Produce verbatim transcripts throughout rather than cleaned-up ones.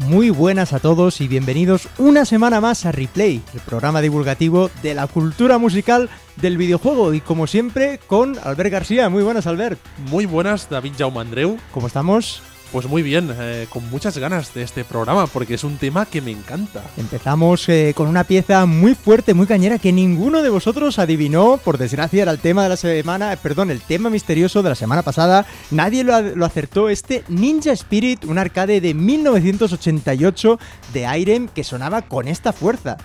Muy buenas a todos y bienvenidos una semana más a Replay, el programa divulgativo de la cultura musical del videojuego. Y como siempre, con Albert García. Muy buenas, Albert. Muy buenas, David Jaume Andreu. ¿Cómo estamos? Pues muy bien, eh, con muchas ganas de este programa, porque es un tema que me encanta. Empezamos eh, con una pieza muy fuerte, muy cañera, que ninguno de vosotros adivinó. Por desgracia, era el tema de la semana, eh, perdón, el tema misterioso de la semana pasada. Nadie lo, lo acertó. Este Ninja Spirit, un arcade de mil novecientos ochenta y ocho de Irem que sonaba con esta fuerza.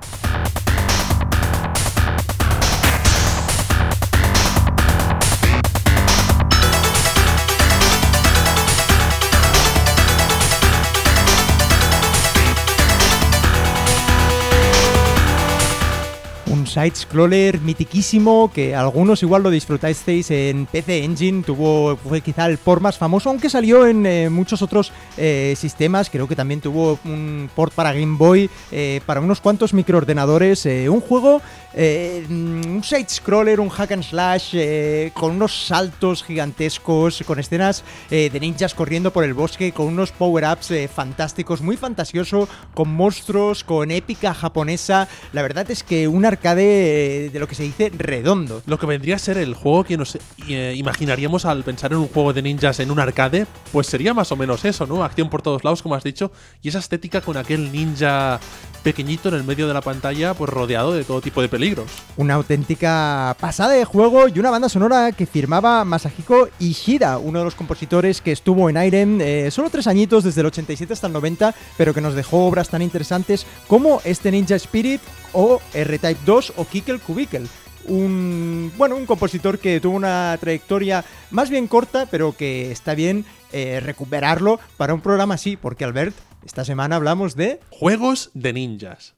Side-scroller mitiquísimo que algunos igual lo disfrutasteis en P C Engine, tuvo, fue quizá el port más famoso, aunque salió en eh, muchos otros eh, sistemas. Creo que también tuvo un port para Game Boy, eh, para unos cuantos microordenadores, eh, un juego, eh, un side-scroller, un hack and slash, eh, con unos saltos gigantescos, con escenas eh, de ninjas corriendo por el bosque, con unos power-ups eh, fantásticos, muy fantasioso, con monstruos, con épica japonesa. La verdad es que un arcade de, de lo que se dice redondo. Lo que vendría a ser el juego que nos eh, imaginaríamos al pensar en un juego de ninjas en un arcade, pues sería más o menos eso, ¿no? Acción por todos lados, como has dicho, y esa estética con aquel ninja pequeñito en el medio de la pantalla, pues rodeado de todo tipo de peligros. Una auténtica pasada de juego y una banda sonora que firmaba Masahiko Ishida, uno de los compositores que estuvo en Irem eh, solo tres añitos, desde el ochenta y siete hasta el noventa, pero que nos dejó obras tan interesantes como este Ninja Spirit o R-Type dos o Kikel Kubikel. Un, bueno, un compositor que tuvo una trayectoria más bien corta, pero que está bien eh, recuperarlo para un programa así, porque Albert, esta semana hablamos de juegos de ninjas.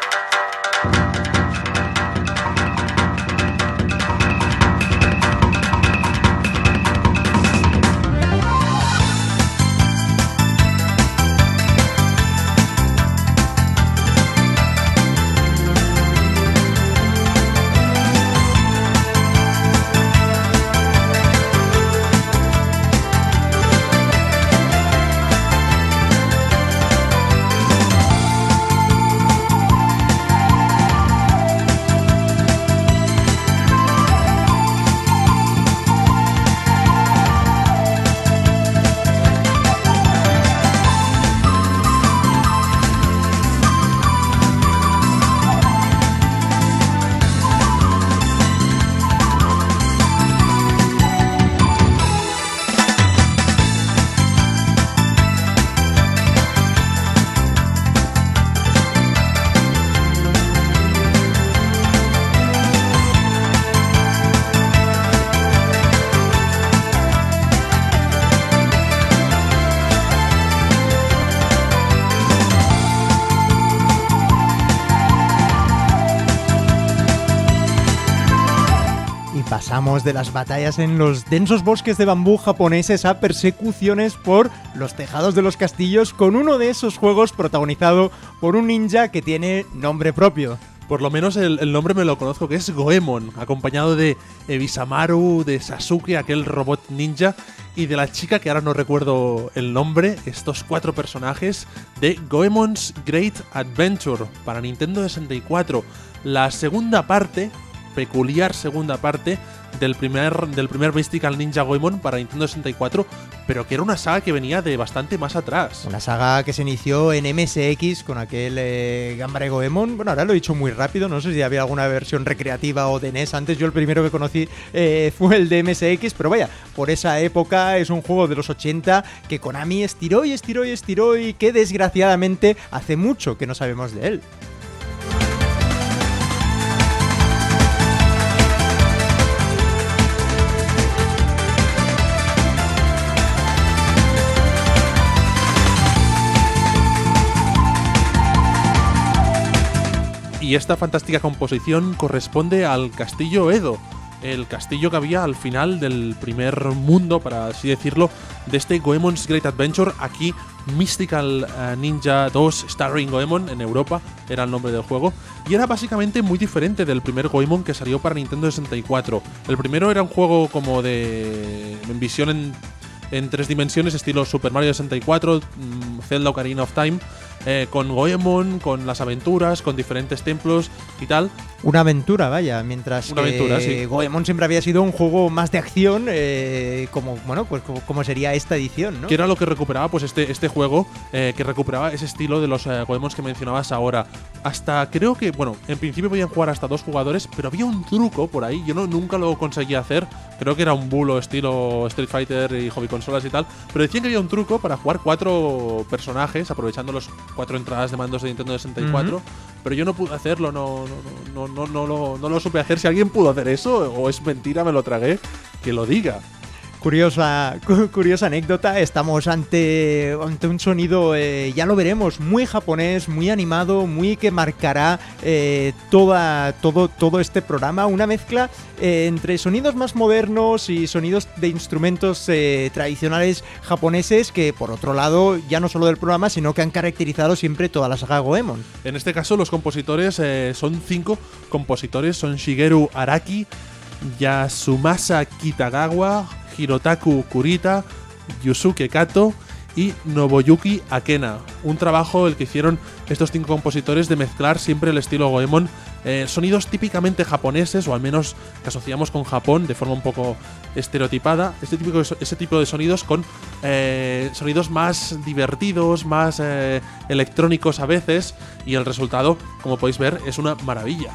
Pasamos de las batallas en los densos bosques de bambú japoneses a persecuciones por los tejados de los castillos, con uno de esos juegos protagonizado por un ninja que tiene nombre propio. Por lo menos el, el nombre me lo conozco, que es Goemon, acompañado de Ebisamaru, de Sasuke, aquel robot ninja, y de la chica que ahora no recuerdo el nombre. Estos cuatro personajes de Goemon's Great Adventure para Nintendo sesenta y cuatro. La segunda parte, peculiar segunda parte del primer, del primer Mystical Ninja Goemon para Nintendo sesenta y cuatro, pero que era una saga que venía de bastante más atrás. Una saga que se inició en M S X con aquel eh, Ganbare Goemon. Bueno, ahora lo he dicho muy rápido, no sé si había alguna versión recreativa o de N E S. Antes yo el primero que conocí eh, fue el de M S X, pero vaya, por esa época es un juego de los ochenta que Konami estiró y estiró y estiró y que desgraciadamente hace mucho que no sabemos de él. Y esta fantástica composición corresponde al Castillo Edo, el castillo que había al final del primer mundo, para así decirlo, de este Goemon's Great Adventure. Aquí Mystical uh, Ninja dos Starring Goemon en Europa era el nombre del juego, y era básicamente muy diferente del primer Goemon que salió para Nintendo sesenta y cuatro. El primero era un juego como de en visión en en tres dimensiones, estilo Super Mario sesenta y cuatro, Zelda Ocarina of Time, eh, con Goemon, con las aventuras, con diferentes templos y tal. Una aventura, vaya, mientras Una que aventura, sí. Goemon siempre había sido un juego más de acción, eh, como bueno, pues como, como sería esta edición, ¿no? Que era lo que recuperaba pues este, este juego, eh, que recuperaba ese estilo de los eh, Goemons que mencionabas ahora. Hasta creo que, bueno, en principio podían jugar hasta dos jugadores, pero había un truco por ahí, yo no, nunca lo conseguí hacer, creo que era un bulo estilo Street Fighter y hobby consolas y tal, pero decían que había un truco para jugar cuatro personajes, aprovechando los cuatro entradas de mandos de Nintendo sesenta y cuatro, uh-huh. Pero yo no pude hacerlo, no, no, no, no, no, lo, no lo supe hacer. Si alguien pudo hacer eso, o es mentira, me lo tragué, que lo diga. Curiosa, cu- curiosa anécdota, estamos ante, ante un sonido, eh, ya lo veremos, muy japonés, muy animado, muy que marcará eh, toda, todo, todo este programa, una mezcla eh, entre sonidos más modernos y sonidos de instrumentos eh, tradicionales japoneses que, por otro lado, ya no solo del programa, sino que han caracterizado siempre toda la saga Goemon. En este caso, los compositores eh, son cinco compositores, son Shigeru Araki, Yasumasa Kitagawa, Hirotaku Kurita, Yusuke Kato y Nobuyuki Akena. Un trabajo el que hicieron estos cinco compositores de mezclar siempre el estilo Goemon, eh, sonidos típicamente japoneses, o al menos que asociamos con Japón de forma un poco estereotipada, este tipo de, ese tipo de sonidos con eh, sonidos más divertidos, más eh, electrónicos a veces, y el resultado, como podéis ver, es una maravilla.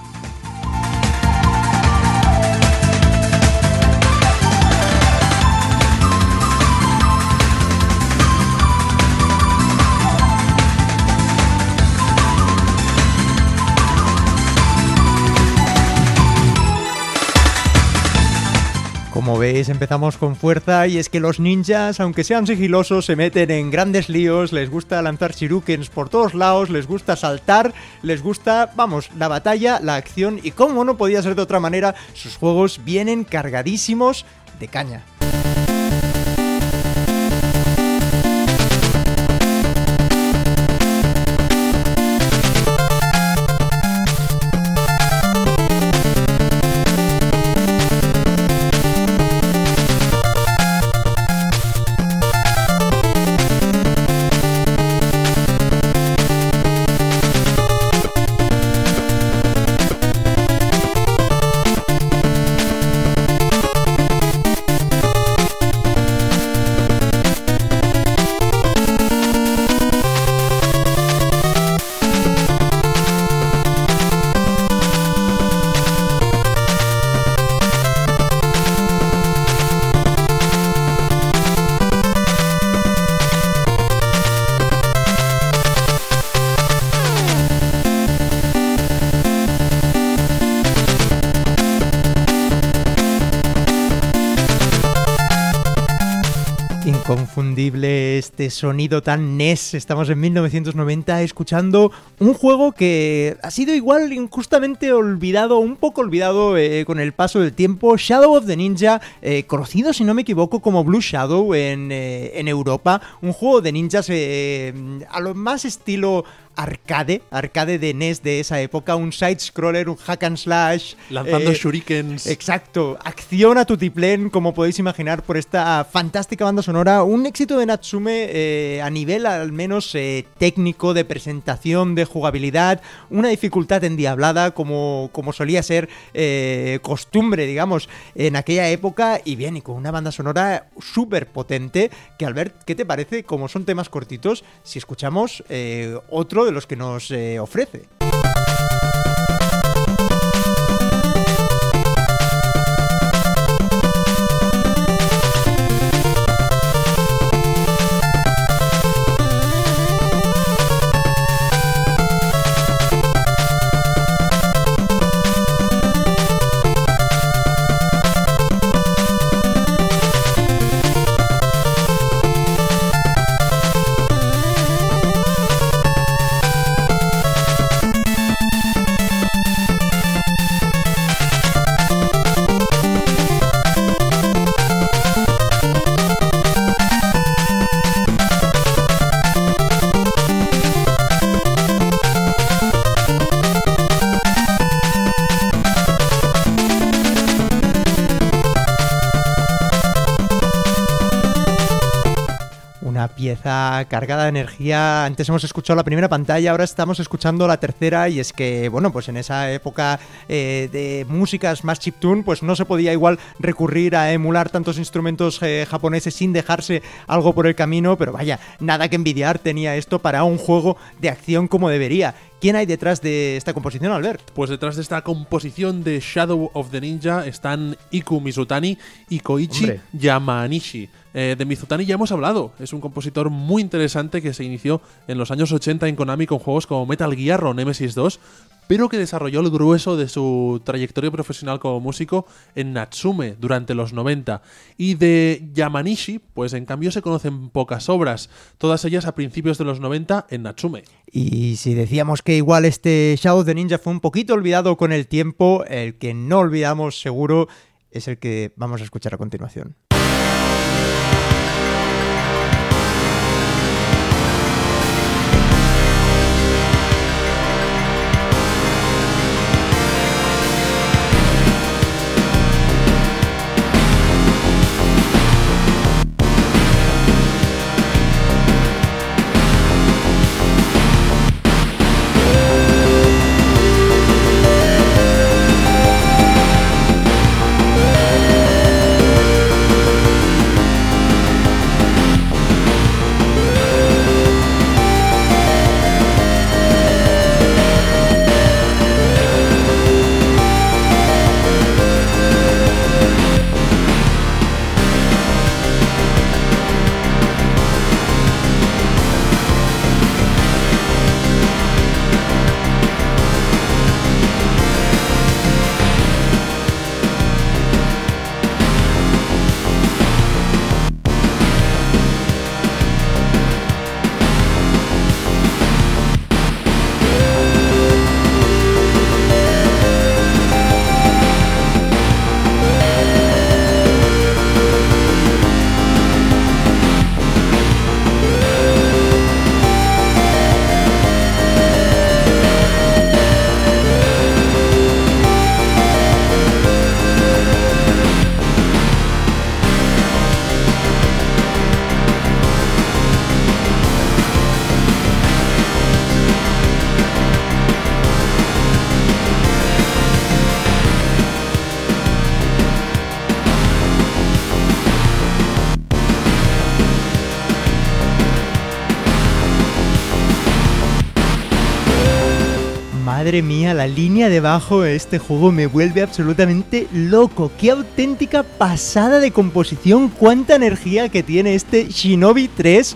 Como veis, empezamos con fuerza, y es que los ninjas, aunque sean sigilosos, se meten en grandes líos, les gusta lanzar shurikens por todos lados, les gusta saltar, les gusta, vamos, la batalla, la acción, y como no podía ser de otra manera, sus juegos vienen cargadísimos de caña. Inconfundible este sonido tan N E S. Estamos en mil novecientos noventa escuchando un juego que ha sido igual injustamente olvidado, un poco olvidado eh, con el paso del tiempo. Shadow of the Ninja, eh, conocido si no me equivoco como Blue Shadow en, eh, en Europa. Un juego de ninjas eh, a lo más estilo arcade, arcade de N E S de esa época, un side-scroller, un hack and slash. Lanzando eh, shurikens. Exacto, acción a tutiplén, como podéis imaginar, por esta fantástica banda sonora. Un éxito de Natsume eh, a nivel al menos eh, técnico, de presentación, de jugabilidad, una dificultad endiablada como, como solía ser eh, costumbre, digamos, en aquella época, y bien, y con una banda sonora súper potente, que Albert, ¿qué te parece? Como son temas cortitos, si escuchamos eh, otro de los que nos eh, ofrece. pieza cargada de energía. Antes hemos escuchado la primera pantalla, ahora estamos escuchando la tercera, y es que, bueno, pues en esa época eh, de músicas más chiptune, pues no se podía igual recurrir a emular tantos instrumentos eh, japoneses sin dejarse algo por el camino, pero vaya, nada que envidiar tenía esto para un juego de acción como debería. ¿Quién hay detrás de esta composición, Albert? Pues detrás de esta composición de Shadow of the Ninja están Iku Mizutani y Koichi Hombre. Yamanishi. Eh, de Mizutani ya hemos hablado, es un compositor muy interesante que se inició en los años ochenta en Konami con juegos como Metal Gear o Nemesis dos, pero que desarrolló el grueso de su trayectoria profesional como músico en Natsume durante los noventa. Y de Yamanishi, pues en cambio se conocen pocas obras, todas ellas a principios de los noventa en Natsume. Y si decíamos que igual este Shadow of the Ninja fue un poquito olvidado con el tiempo, el que no olvidamos seguro es el que vamos a escuchar a continuación. Madre mía, la línea de bajo de este juego me vuelve absolutamente loco. ¡Qué auténtica pasada de composición! ¡Cuánta energía que tiene este Shinobi tres!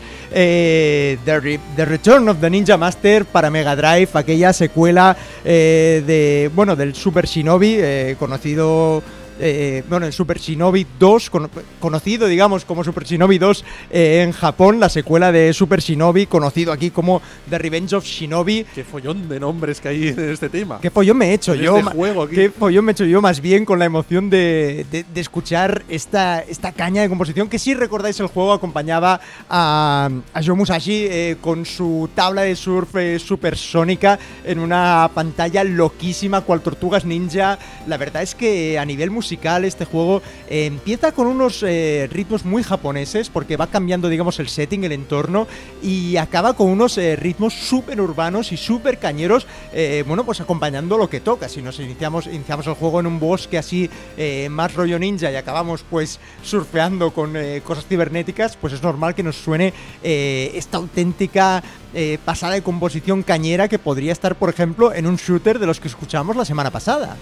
Eh, The, Re The Return of the Ninja Master para Mega Drive, aquella secuela eh, de, bueno, del Super Shinobi, eh, conocido... Eh, bueno, el Super Shinobi dos, con, conocido, digamos, como Super Shinobi dos eh, en Japón, la secuela de Super Shinobi, conocido aquí como The Revenge of Shinobi. Qué follón de nombres que hay en este tema. Qué follón me he hecho en yo. Este juego aquí. Qué follón me he hecho yo, más bien con la emoción de, de, de escuchar esta, esta caña de composición, que si recordáis el juego acompañaba a, a Joe Musashi eh, con su tabla de surf eh, supersónica en una pantalla loquísima, cual Tortugas Ninja. La verdad es que a nivel musical este juego eh, empieza con unos eh, ritmos muy japoneses, porque va cambiando, digamos, el setting, el entorno, y acaba con unos eh, ritmos súper urbanos y súper cañeros, eh, bueno, pues acompañando lo que toca. Si nos iniciamos, iniciamos el juego en un bosque así, eh, más rollo ninja, y acabamos pues surfeando con eh, cosas cibernéticas, pues es normal que nos suene eh, esta auténtica eh, pasada de composición cañera que podría estar, por ejemplo, en un shooter de los que escuchamos la semana pasada.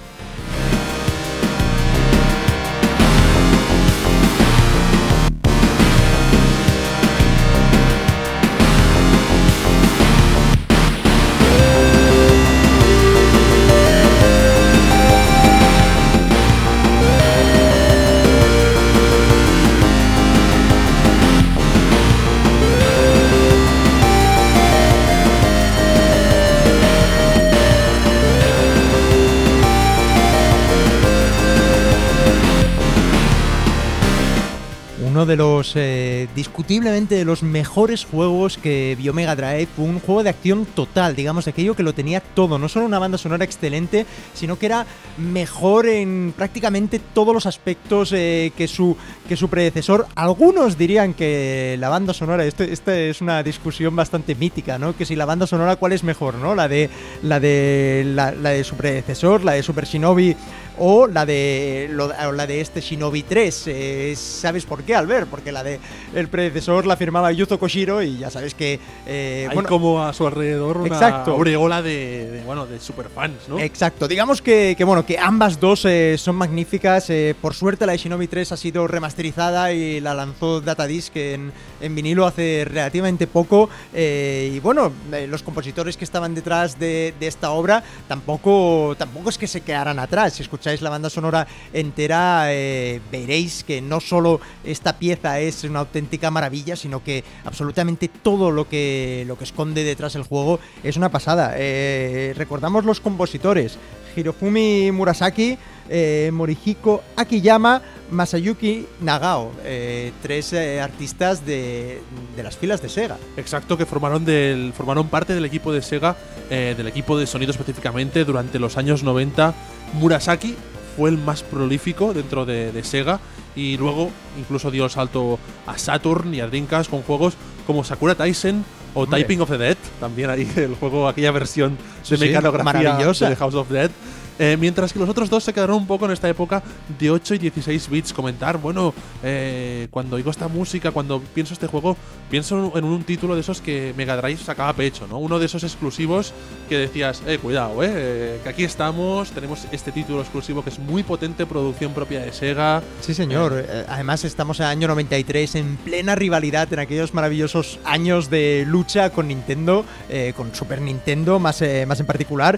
uno de los, eh, discutiblemente, de los mejores juegos que vio Mega Drive. Un juego de acción total, digamos, de aquello que lo tenía todo. No solo una banda sonora excelente, sino que era mejor en prácticamente todos los aspectos eh, que, su, que su predecesor. Algunos dirían que la banda sonora, esto, esta es una discusión bastante mítica, ¿no? Que si la banda sonora, ¿cuál es mejor, ¿no? La de, la de, la, la de su predecesor, la de Super Shinobi, o la de lo, la de este Shinobi tres. Eh, ¿Sabes por qué, Albert? Porque la de el predecesor la firmaba Yuzo Koshiro y ya sabes que eh, hay bueno, como a su alrededor una exacto. aureola de, de bueno de superfans, ¿no? Exacto. Digamos que, que bueno que ambas dos eh, son magníficas. Eh, por suerte la de Shinobi tres ha sido remasterizada y la lanzó Datadisc en, en vinilo hace relativamente poco. Eh, y bueno, eh, los compositores que estaban detrás de, de esta obra tampoco tampoco es que se quedaran atrás. Si escucháis la banda sonora entera, eh, veréis que no solo esta pieza es una auténtica maravilla, sino que absolutamente todo lo que, lo que esconde detrás el juego es una pasada. Eh, recordamos los compositores: Hirofumi Murasaki, eh, Morihiko Akiyama, Masayuki Nagao, eh, tres eh, artistas de, de las filas de Sega. Exacto, que formaron del formaron parte del equipo de Sega, eh, del equipo de sonido específicamente durante los años noventa. Murasaki fue el más prolífico dentro de, de Sega y luego incluso dio el salto a Saturn y a Dreamcast con juegos como Sakura Taisen o Hombre. Typing of the Dead, también ahí el juego, aquella versión Sí, de sí, mecanografía maravillosa. de The House of Dead. Eh, mientras que los otros dos se quedaron un poco en esta época de ocho y dieciséis bits. Comentar, bueno, eh, cuando oigo esta música, cuando pienso este juego, pienso en un título de esos que Mega Drive sacaba pecho, ¿no? Uno de esos exclusivos que decías, eh, cuidado, eh, que aquí estamos, tenemos este título exclusivo que es muy potente, producción propia de Sega. Sí, señor. Eh, Además, estamos en el año noventa y tres, en plena rivalidad, en aquellos maravillosos años de lucha con Nintendo, eh, con Super Nintendo más, eh, más en particular.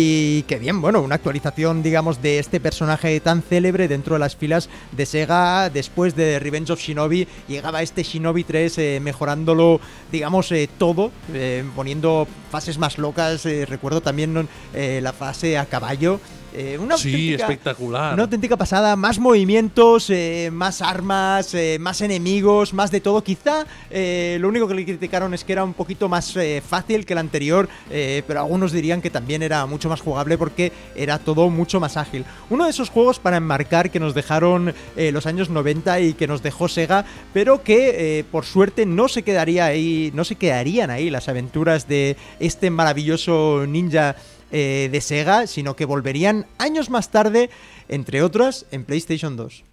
Y que bien, bueno, una actualización, digamos, de este personaje tan célebre dentro de las filas de Sega. Después de Revenge of Shinobi, llegaba este Shinobi tres eh, mejorándolo, digamos, eh, todo, eh, poniendo fases más locas. Eh, recuerdo también eh, la fase a caballo. Eh, una Sí, espectacular. Una auténtica pasada, más movimientos, eh, más armas, eh, más enemigos, más de todo. Quizá eh, lo único que le criticaron es que era un poquito más eh, fácil que el anterior, eh, pero algunos dirían que también era mucho más jugable porque era todo mucho más ágil. Uno de esos juegos para enmarcar que nos dejaron eh, los años noventa y que nos dejó Sega, pero que eh, por suerte no se quedaría ahí, no se quedarían ahí las aventuras de este maravilloso ninja Eh, de Sega, sino que volverían años más tarde, entre otras, en PlayStation dos.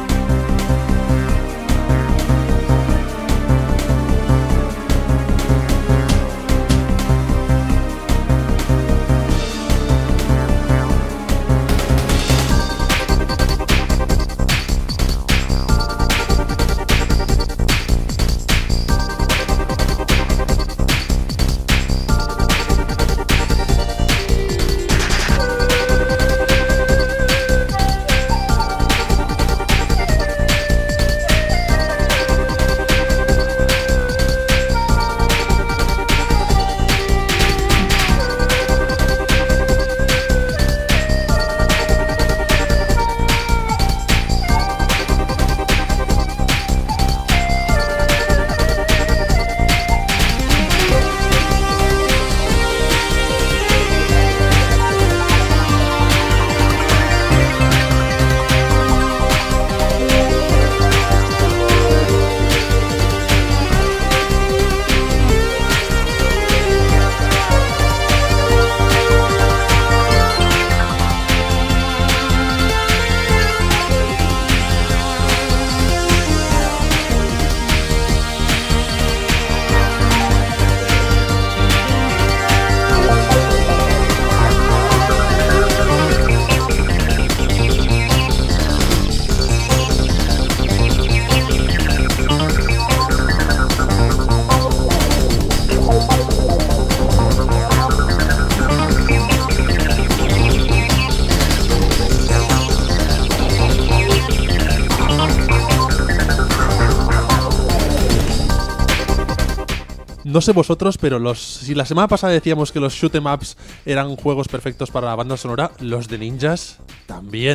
No sé vosotros, pero los si la semana pasada decíamos que los shoot 'em ups eran juegos perfectos para la banda sonora, los de ninjas también.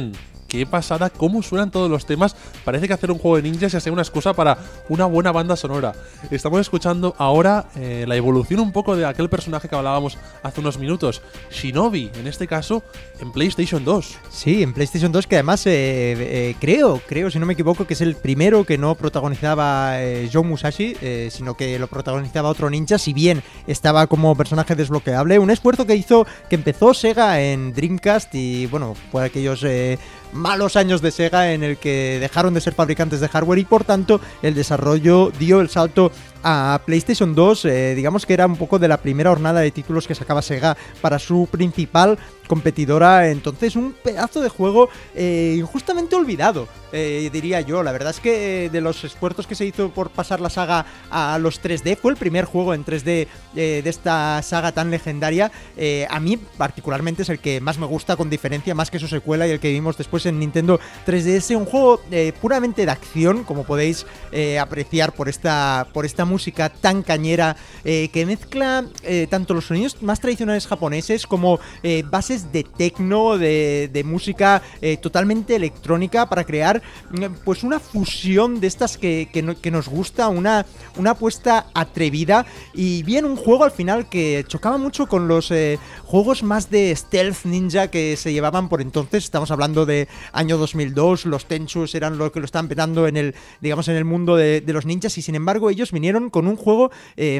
qué pasada, cómo suenan todos los temas. Parece que hacer un juego de ninjas ya sea una excusa para una buena banda sonora. Estamos escuchando ahora eh, la evolución un poco de aquel personaje que hablábamos hace unos minutos, Shinobi, en este caso en PlayStation dos. Sí, en PlayStation dos, que además eh, eh, creo, creo, si no me equivoco, que es el primero que no protagonizaba eh, Joe Musashi, eh, sino que lo protagonizaba otro ninja, si bien estaba como personaje desbloqueable. Un esfuerzo que hizo, que empezó Sega en Dreamcast y bueno, fue aquellos eh, malos años de Sega en el que dejaron de ser fabricantes de hardware y por tanto el desarrollo dio el salto a PlayStation dos, eh, digamos que era un poco de la primera hornada de títulos que sacaba Sega para su principal competidora. Entonces un pedazo de juego eh, injustamente olvidado, eh, diría yo. La verdad es que eh, de los esfuerzos que se hizo por pasar la saga a los tres D, fue el primer juego en tres D eh, de esta saga tan legendaria. Eh, a mí particularmente es el que más me gusta, con diferencia, más que su secuela y el que vimos después en Nintendo tres D S. Un juego eh, puramente de acción, como podéis eh, apreciar por esta, por esta música tan cañera, eh, que mezcla eh, tanto los sonidos más tradicionales japoneses como eh, bases de techno, de, de música eh, totalmente electrónica, para crear pues una fusión de estas que, que, no, que nos gusta, una, una apuesta atrevida y bien un juego al final que chocaba mucho con los eh, juegos más de stealth ninja que se llevaban por entonces. Estamos hablando de año dos mil dos, los Tenchus eran los que lo estaban petando en el, digamos, en el mundo de, de los ninjas, y sin embargo ellos vinieron con un juego eh,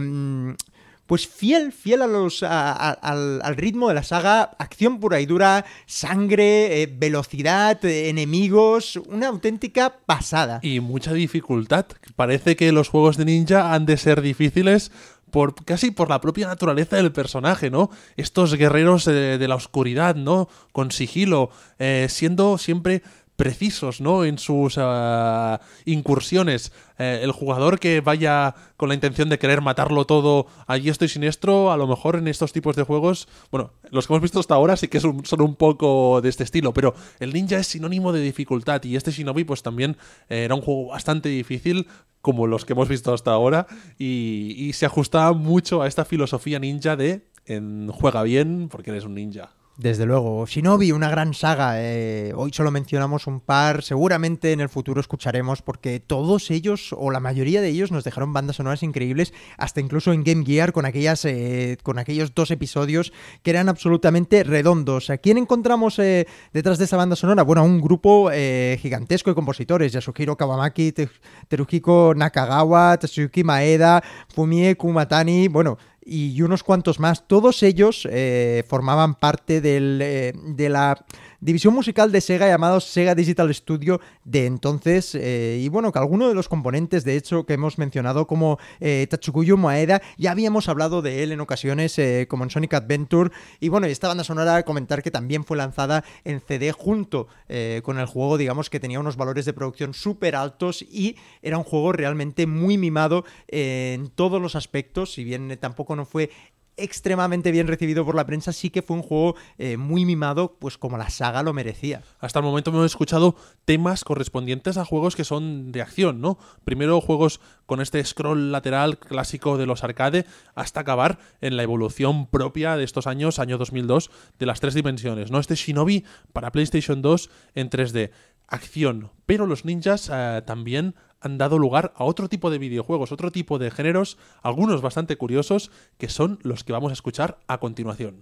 pues fiel, fiel a los, a, a, al, al ritmo de la saga, acción pura y dura, sangre, eh, velocidad, eh, enemigos, una auténtica pasada. Y mucha dificultad. Parece que los juegos de ninja han de ser difíciles por casi por la propia naturaleza del personaje, ¿no? Estos guerreros eh, de la oscuridad, ¿no? Con sigilo, eh, siendo siempre precisos, ¿no? En sus uh, incursiones. Eh, el jugador que vaya con la intención de querer matarlo todo allí estoy siniestro, a lo mejor en estos tipos de juegos, bueno, los que hemos visto hasta ahora sí que son, son un poco de este estilo, pero el ninja es sinónimo de dificultad, y este Shinobi pues también eh, era un juego bastante difícil, como los que hemos visto hasta ahora, y, y se ajustaba mucho a esta filosofía ninja de en, juega bien porque eres un ninja. Desde luego. Shinobi, una gran saga. Eh, hoy solo mencionamos un par, seguramente en el futuro escucharemos, porque todos ellos, o la mayoría de ellos, nos dejaron bandas sonoras increíbles, hasta incluso en Game Gear, con aquellas, eh, con aquellos dos episodios que eran absolutamente redondos. ¿A quién encontramos eh, detrás de esa banda sonora? Bueno, un grupo eh, gigantesco de compositores: Yasuhiro Kawamaki, Teruhiko Nakagawa, Tatsuki Maeda, Fumie Kumatani, bueno, y unos cuantos más. Todos ellos eh, formaban parte del, eh, de la división musical de Sega llamado Sega Digital Studio de entonces, eh, y bueno, que alguno de los componentes, de hecho, que hemos mencionado, como eh, Tatsukuyo Maeda, ya habíamos hablado de él en ocasiones, eh, como en Sonic Adventure, y bueno, y esta banda sonora, comentar que también fue lanzada en C D junto eh, con el juego, digamos que tenía unos valores de producción súper altos y era un juego realmente muy mimado eh, en todos los aspectos. Si bien eh, tampoco no fue extremadamente bien recibido por la prensa, sí que fue un juego eh, muy mimado, pues como la saga lo merecía. Hasta el momento hemos escuchado temas correspondientes a juegos que son de acción, ¿no? Primero juegos con este scroll lateral clásico de los arcade, hasta acabar en la evolución propia de estos años, año dos mil dos, de las tres dimensiones, ¿no? Este Shinobi para PlayStation dos en tres D. Acción, pero los ninjas eh, también han dado lugar a otro tipo de videojuegos, otro tipo de géneros, algunos bastante curiosos, que son los que vamos a escuchar a continuación.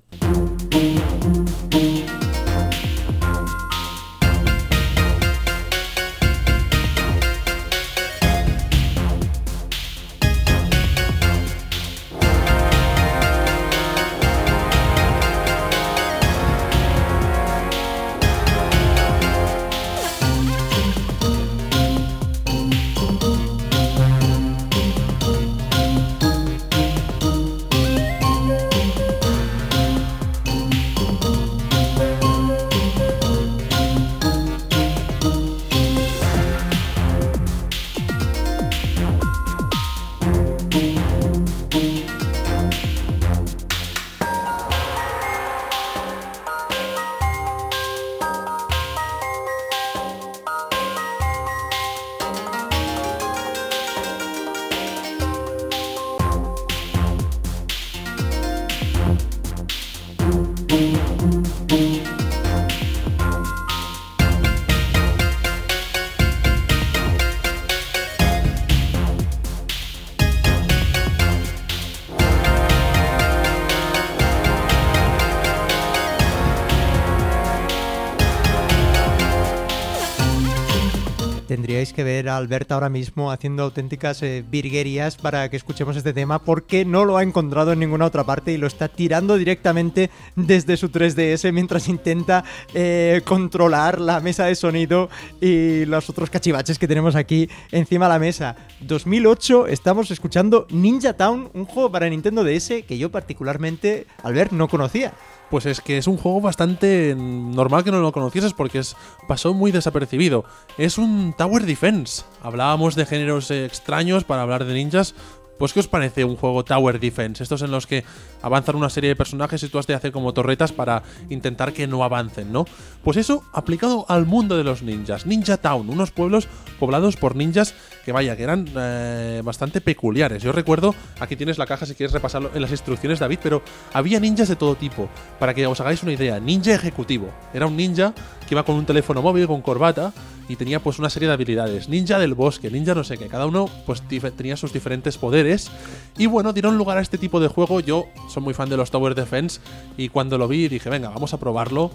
tendríais que ver a Albert ahora mismo haciendo auténticas eh, virguerías para que escuchemos este tema, porque no lo ha encontrado en ninguna otra parte y lo está tirando directamente desde su tres D S mientras intenta eh, controlar la mesa de sonido y los otros cachivaches que tenemos aquí encima de la mesa. dos mil ocho, estamos escuchando Ninja Town, un juego para Nintendo D S que yo particularmente, Albert, no conocía. Pues es que es un juego bastante normal que no lo conocieses porque es, pasó muy desapercibido. Es un Tower Defense. Hablábamos de géneros eh, extraños para hablar de ninjas. Pues ¿qué os parece un juego Tower Defense? Estos en los que avanzan una serie de personajes y tú has de hacer como torretas para intentar que no avancen, ¿no? Pues eso aplicado al mundo de los ninjas. Ninja Town, unos pueblos poblados por ninjas que vaya, que eran eh, bastante peculiares. Yo recuerdo, aquí tienes la caja si quieres repasarlo en las instrucciones, David, pero había ninjas de todo tipo. Para que os hagáis una idea, ninja ejecutivo. Era un ninja que iba con un teléfono móvil, con corbata, y tenía pues una serie de habilidades. Ninja del bosque, ninja no sé qué. Cada uno pues tenía sus diferentes poderes. Y bueno, dieron lugar a este tipo de juego. Yo soy muy fan de los Tower Defense y cuando lo vi dije, venga, vamos a probarlo.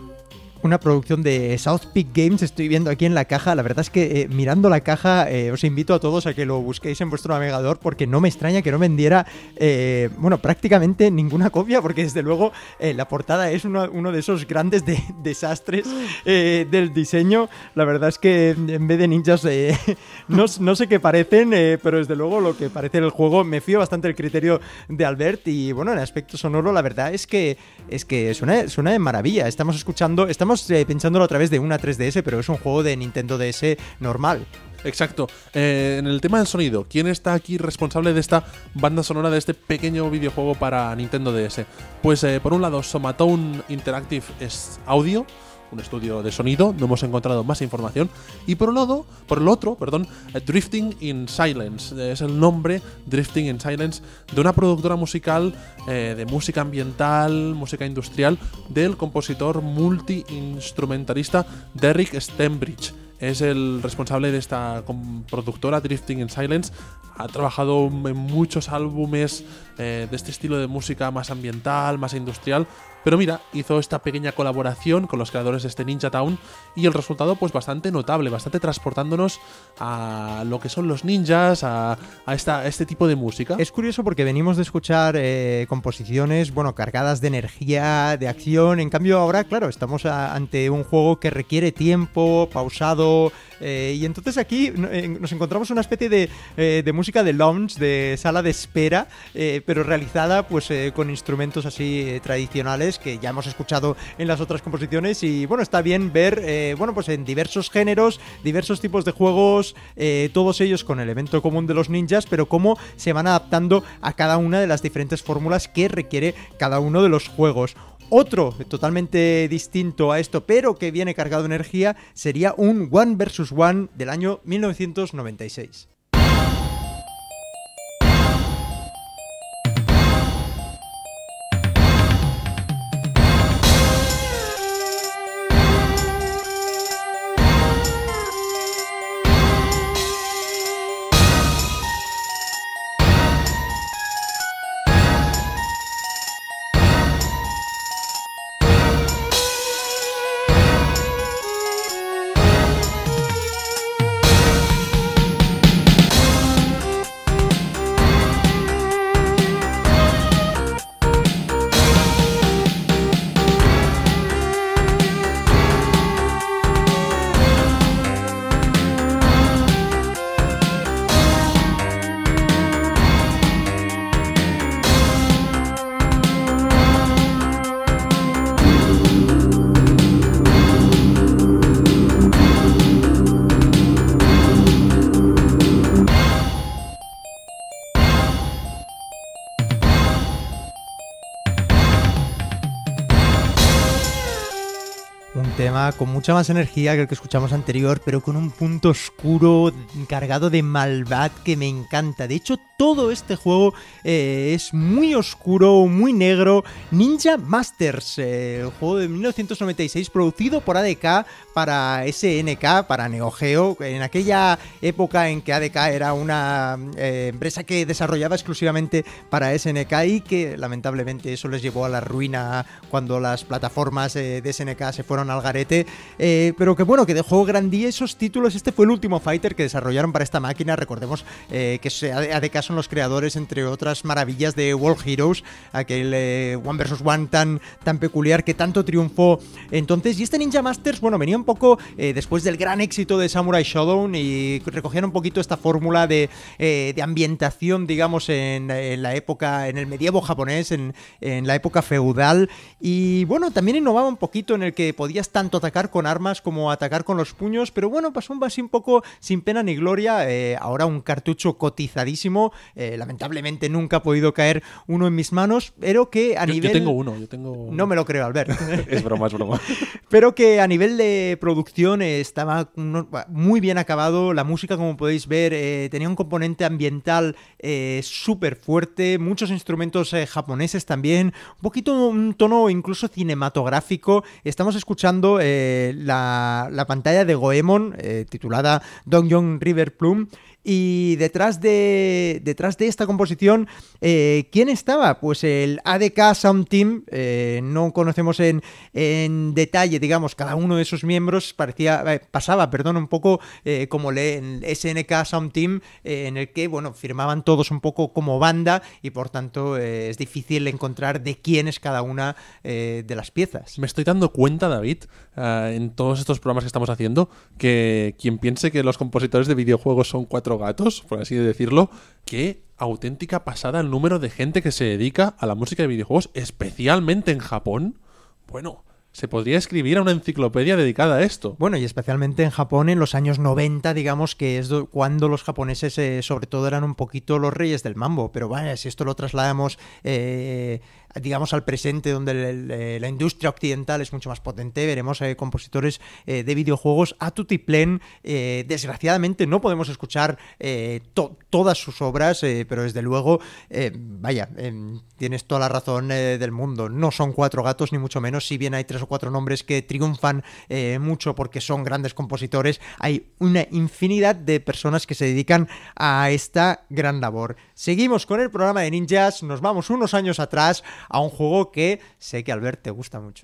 Una producción de South Peak Games, estoy viendo aquí en la caja. La verdad es que eh, mirando la caja eh, os invito a todos a que lo busquéis en vuestro navegador, porque no me extraña que no vendiera eh, bueno, prácticamente ninguna copia, porque desde luego eh, la portada es uno, uno de esos grandes de, desastres eh, del diseño. La verdad es que en vez de ninjas eh, no, no sé qué parecen, eh, pero desde luego lo que parece el juego, me fío bastante del criterio de Albert. Y bueno, en aspecto sonoro la verdad es que es que suena, suena de maravilla. Estamos escuchando, estamos Estamos eh, pensándolo a través de una tres D S, pero es un juego de Nintendo D S normal. Exacto. Eh, en el tema del sonido, ¿quién está aquí responsable de esta banda sonora de este pequeño videojuego para Nintendo D S? Pues eh, por un lado, Somatone Interactive es Audio, un estudio de sonido, no hemos encontrado más información. Y por un lado, por el otro, perdón, Drifting in Silence, es el nombre, Drifting in Silence, de una productora musical eh, de música ambiental, música industrial, del compositor multi-instrumentalista Derek Stembridge. Es el responsable de esta productora, Drifting in Silence. Ha trabajado en muchos álbumes eh, de este estilo de música más ambiental, más industrial. Pero mira, hizo esta pequeña colaboración con los creadores de este Ninja Town y el resultado pues bastante notable, bastante transportándonos a lo que son los ninjas, a, a, esta, a este tipo de música. Es curioso porque venimos de escuchar eh, composiciones, bueno, cargadas de energía, de acción. En cambio ahora, claro, estamos a, ante un juego que requiere tiempo, pausado, eh, y entonces aquí eh, nos encontramos una especie de, eh, de música de lounge, de sala de espera, eh, pero realizada pues eh, con instrumentos así eh, tradicionales que ya hemos escuchado en las otras composiciones. Y bueno, está bien ver eh, bueno, pues en diversos géneros, diversos tipos de juegos, eh, todos ellos con el elemento común de los ninjas, pero cómo se van adaptando a cada una de las diferentes fórmulas que requiere cada uno de los juegos. Otro totalmente distinto a esto, pero que viene cargado de energía, sería un One versus. One del año mil novecientos noventa y seis. Tema con mucha más energía que el que escuchamos anterior, pero con un punto oscuro cargado de maldad que me encanta. De hecho, todo este juego eh, es muy oscuro, muy negro. Ninja Masters, eh, el juego de mil novecientos noventa y seis, producido por A D K para S N K, para Neo Geo, en aquella época en que A D K era una eh, empresa que desarrollaba exclusivamente para S N K y que lamentablemente eso les llevó a la ruina cuando las plataformas eh, de S N K se fueron al garete, eh, pero que bueno, que dejó grandiosos títulos. Este fue el último fighter que desarrollaron para esta máquina. Recordemos eh, que A D K son los creadores, entre otras maravillas, de World Heroes, aquel eh, One versus One tan, tan peculiar que tanto triunfó entonces. Y este Ninja Masters, bueno, venía un poco eh, después del gran éxito de Samurai Shodown y recogían un poquito esta fórmula de, eh, de ambientación, digamos, en, en la época, en el medievo japonés, en, en la época feudal. Y bueno, también innovaba un poquito en el que podías tanto atacar con armas como atacar con los puños, pero bueno, pasó un así un poco sin pena ni gloria. Eh, ahora un cartucho cotizadísimo, eh, lamentablemente nunca ha podido caer uno en mis manos, pero que a yo, nivel... Yo tengo uno, yo tengo... No me lo creo, Albert. Es broma, es broma. Pero que a nivel de producción eh, estaba muy bien acabado. La música, como podéis ver, eh, tenía un componente ambiental eh, súper fuerte, muchos instrumentos eh, japoneses también, un poquito un tono incluso cinematográfico. Estamos escuchando eh, la, la pantalla de Goemon, eh, titulada Dongyong River Plume. Y detrás de, detrás de esta composición, eh, ¿quién estaba? Pues el A D K Sound Team. Eh, no conocemos en, en detalle, digamos, cada uno de sus miembros. Parecía, eh, pasaba, perdón, un poco eh, como el S N K Sound Team, eh, en el que, bueno, firmaban todos un poco como banda y por tanto eh, es difícil encontrar de quién es cada una eh, de las piezas. Me estoy dando cuenta, David, uh, en todos estos programas que estamos haciendo, que quien piense que los compositores de videojuegos son cuatro gatos, por así decirlo, qué auténtica pasada el número de gente que se dedica a la música de videojuegos, especialmente en Japón. Bueno, se podría escribir a una enciclopedia dedicada a esto. Bueno, y especialmente en Japón en los años noventa, digamos, que es do- cuando los japoneses eh, sobre todo eran un poquito los reyes del mambo. Pero vaya, si esto lo trasladamos eh, digamos al presente, donde el, el, la industria occidental es mucho más potente, veremos eh, compositores eh, de videojuegos a tutiplén. Eh, desgraciadamente no podemos escuchar eh, to- todas sus obras, eh, pero desde luego, eh, vaya, eh, tienes toda la razón eh, del mundo. No son cuatro gatos, ni mucho menos. Si bien hay tres o cuatro nombres que triunfan eh, mucho porque son grandes compositores, hay una infinidad de personas que se dedican a esta gran labor. Seguimos con el programa de ninjas, nos vamos unos años atrás a un juego que sé que, Albert, te gusta mucho.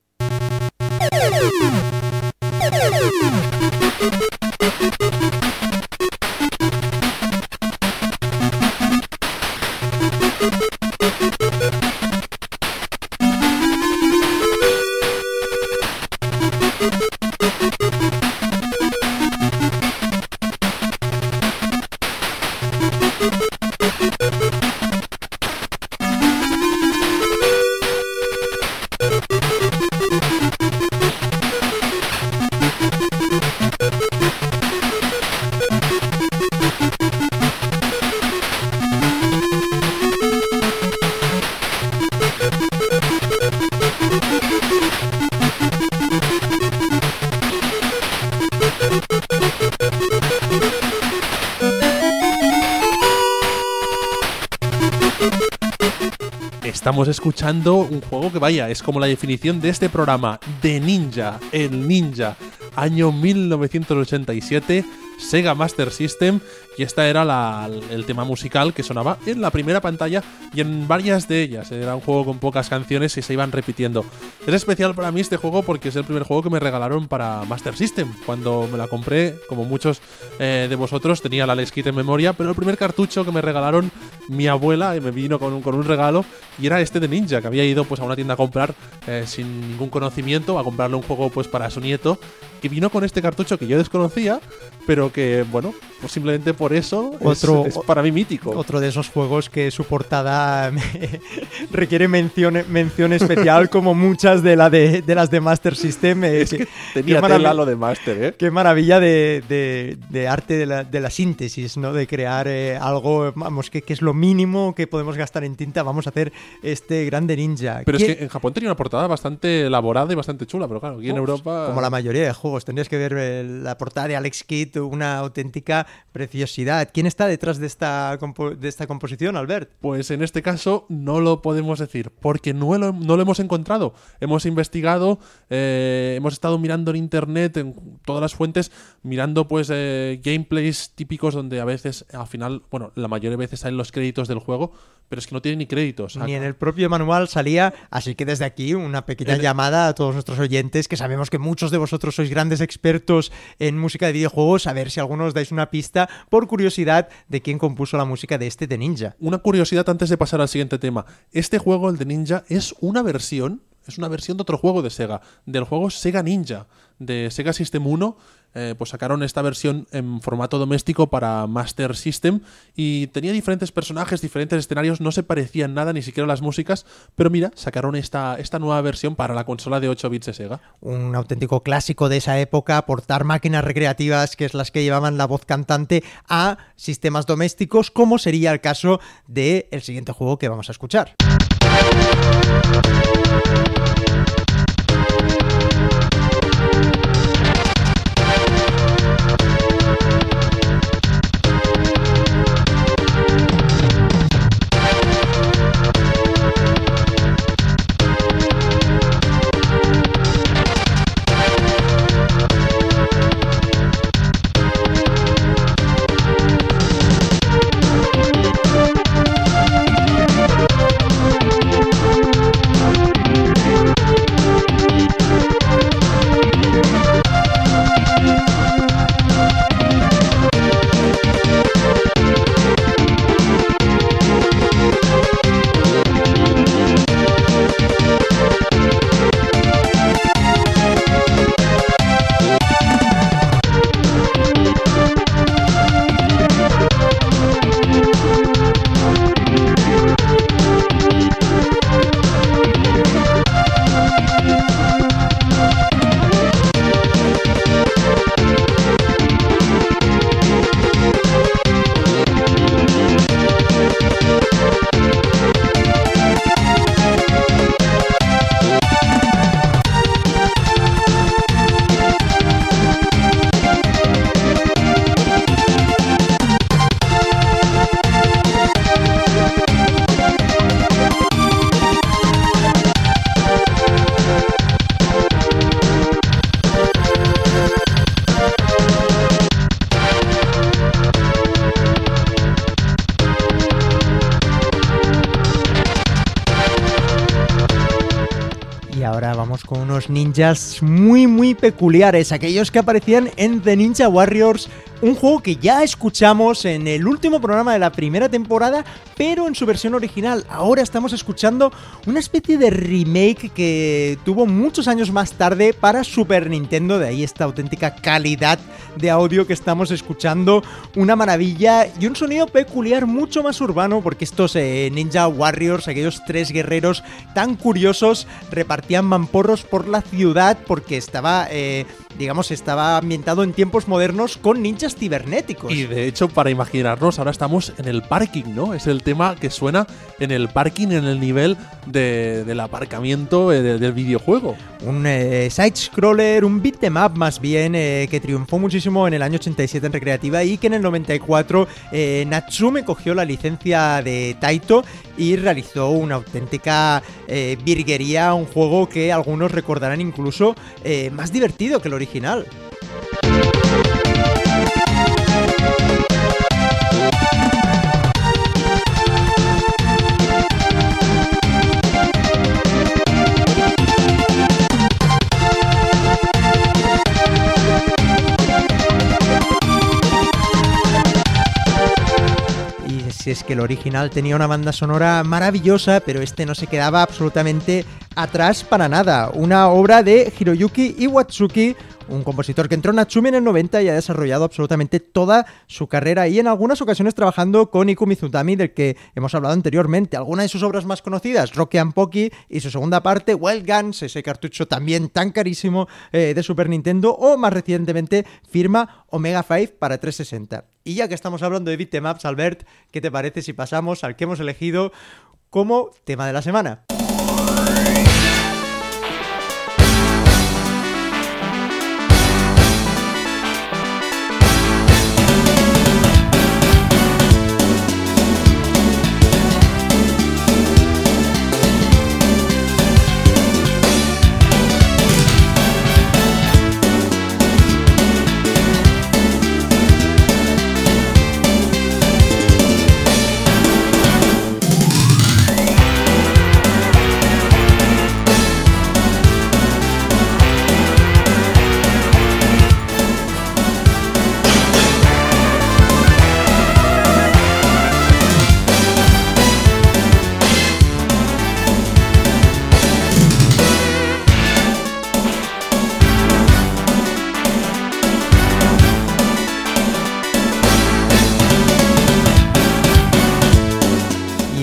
Estamos escuchando un juego que, vaya, es como la definición de este programa, de Ninja, el Ninja, año mil novecientos ochenta y siete, Sega Master System, y esta era la, el tema musical que sonaba en la primera pantalla y en varias de ellas. Era un juego con pocas canciones y se iban repitiendo. Es especial para mí este juego porque es el primer juego que me regalaron para Master System. Cuando me la compré, como muchos eh, de vosotros, tenía la Let's Kit en memoria, pero el primer cartucho que me regalaron mi abuela, y me vino con un, con un regalo, y era este de Ninja, que había ido pues a una tienda a comprar eh, sin ningún conocimiento, a comprarle un juego pues para su nieto, que vino con este cartucho que yo desconocía, pero que, bueno, pues simplemente por eso otro, es, es para mí mítico. Otro de esos juegos que su portada requiere mención, mención especial, como muchas de, la de, de las de Master System. Eh, es que, que tenía tela lo de Master, ¿eh? Qué maravilla de, de, de arte de la, de la síntesis, ¿no? De crear eh, algo, vamos, que, que es lo mínimo que podemos gastar en tinta. Vamos a hacer este grande Ninja. Pero ¿Quién? Es que en Japón tenía una portada bastante elaborada y bastante chula, pero claro, aquí oh, en Europa... Como la mayoría de juegos. Tendrías que ver eh, la portada de Alex Kidd, una auténtica preciosidad. ¿Quién está detrás de esta, compo- de esta composición, Albert? Pues en este caso no lo podemos decir, porque no lo, no lo hemos encontrado. Hemos investigado, eh, hemos estado mirando en internet, en todas las fuentes, mirando pues eh, gameplays típicos donde a veces, al final, bueno, la mayoría de veces salen los créditos del juego, pero es que no tiene ni créditos. Ni en el propio manual salía, así que desde aquí una pequeña en... llamada a todos nuestros oyentes, que sabemos que muchos de vosotros sois grandes expertos en música de videojuegos, a ver si algunos os dais una pista, por curiosidad, de quién compuso la música de este The Ninja. Una curiosidad antes de pasar al siguiente tema. Este juego, el The Ninja, es una versión, es una versión de otro juego de Sega, del juego Sega Ninja, de Sega System uno. Eh, pues sacaron esta versión en formato doméstico para Master System y tenía diferentes personajes, diferentes escenarios, no se parecían nada, ni siquiera las músicas, pero mira, sacaron esta, esta nueva versión para la consola de ocho bits de Sega. Un auténtico clásico de esa época, portar máquinas recreativas, que es las que llevaban la voz cantante, a sistemas domésticos, como sería el caso del siguiente juego que vamos a escuchar. Con unos ninjas muy muy peculiares, aquellos que aparecían en The Ninja Warriors, un juego que ya escuchamos en el último programa de la primera temporada, pero en su versión original. Ahora estamos escuchando una especie de remake que tuvo muchos años más tarde para Super Nintendo, de ahí esta auténtica calidad de audio que estamos escuchando, una maravilla y un sonido peculiar mucho más urbano, porque estos eh, Ninja Warriors, aquellos tres guerreros tan curiosos, repartían mamporros por la ciudad porque estaba, eh, digamos, estaba ambientado en tiempos modernos con ninjas cibernéticos. Y de hecho, para imaginarnos, ahora estamos en el parking, ¿no? Es el tema que suena en el parking, en el nivel de, del aparcamiento eh, de, del videojuego. Un eh, side-scroller, un beat'em up más bien, eh, que triunfó muchísimo en el año ochenta y siete en recreativa y que en el noventa y cuatro eh, Natsume cogió la licencia de Taito y realizó una auténtica eh, virguería, un juego que algunos recordarán incluso eh, más divertido que el original. Si es que el original tenía una banda sonora maravillosa, pero este no se quedaba absolutamente atrás para nada. Una obra de Hiroyuki Iwatsuki, un compositor que entró en Natsume en el noventa y ha desarrollado absolutamente toda su carrera y en algunas ocasiones trabajando con Iku Mizutami, del que hemos hablado anteriormente. Algunas de sus obras más conocidas, Rocky and Pocky y su segunda parte, Wild Guns, ese cartucho también tan carísimo eh, de Super Nintendo, o más recientemente firma Omega cinco para trescientos sesenta. Y ya que estamos hablando de beat'em ups, Albert, ¿qué te parece si pasamos al que hemos elegido como tema de la semana?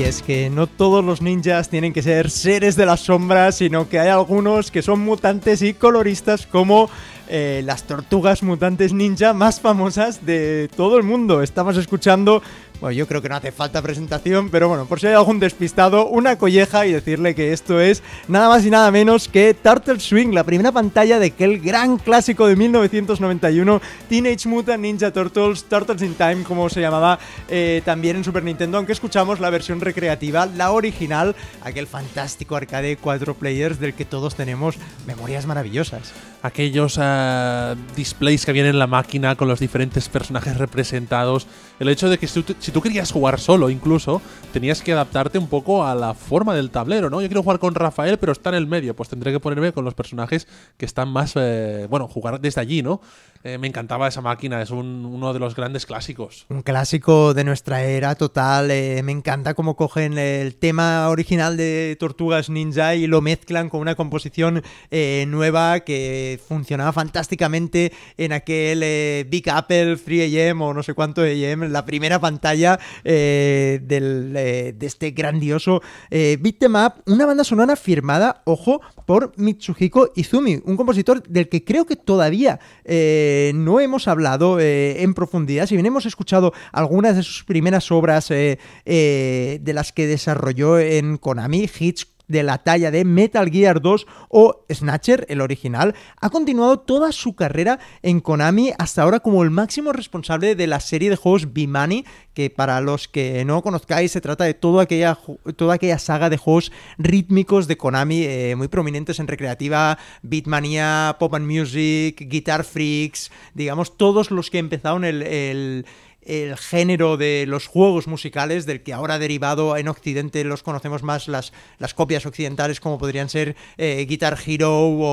es que no todos los ninjas tienen que ser seres de las sombras, sino que hay algunos que son mutantes y coloristas como eh, las tortugas mutantes ninja más famosas de todo el mundo. Estamos escuchando... Bueno, yo creo que no hace falta presentación, pero bueno, por si hay algún despistado, una colleja y decirle que esto es nada más y nada menos que Turtle Swing, la primera pantalla de aquel gran clásico de mil novecientos noventa y uno, Teenage Mutant Ninja Turtles, Turtles in Time, como se llamaba eh, también en Super Nintendo, aunque escuchamos la versión recreativa, la original, aquel fantástico arcade cuatro players del que todos tenemos memorias maravillosas. Aquellos uh, displays que habían en la máquina con los diferentes personajes representados. El hecho de que si tú, si tú querías jugar solo incluso, tenías que adaptarte un poco a la forma del tablero, ¿no? Yo quiero jugar con Rafael, pero está en el medio. Pues tendré que ponerme con los personajes que están más... Eh, bueno, jugar desde allí, ¿no? Eh, me encantaba esa máquina, es un, uno de los grandes clásicos. Un clásico de nuestra era total. Eh, me encanta cómo cogen el tema original de Tortugas Ninja y lo mezclan con una composición eh, nueva que funcionaba fantásticamente en aquel eh, Big Apple tres a eme o no sé cuánto a eme, la primera pantalla eh, del, eh, de este grandioso eh, beat 'em up, una banda sonora firmada, ojo, por Mitsuhiko Izumi, un compositor del que creo que todavía eh, no hemos hablado eh, en profundidad. Si bien hemos escuchado algunas de sus primeras obras eh, eh, de las que desarrolló en Konami, hits de la talla de Metal Gear dos o Snatcher, el original, ha continuado toda su carrera en Konami hasta ahora como el máximo responsable de la serie de juegos Bimani, que para los que no conozcáis se trata de toda aquella, toda aquella saga de juegos rítmicos de Konami eh, muy prominentes en recreativa, Beatmania, Pop and Music, Guitar Freaks, digamos todos los que empezaron el... el el género de los juegos musicales, del que ahora derivado en Occidente los conocemos más las, las copias occidentales, como podrían ser eh, Guitar Hero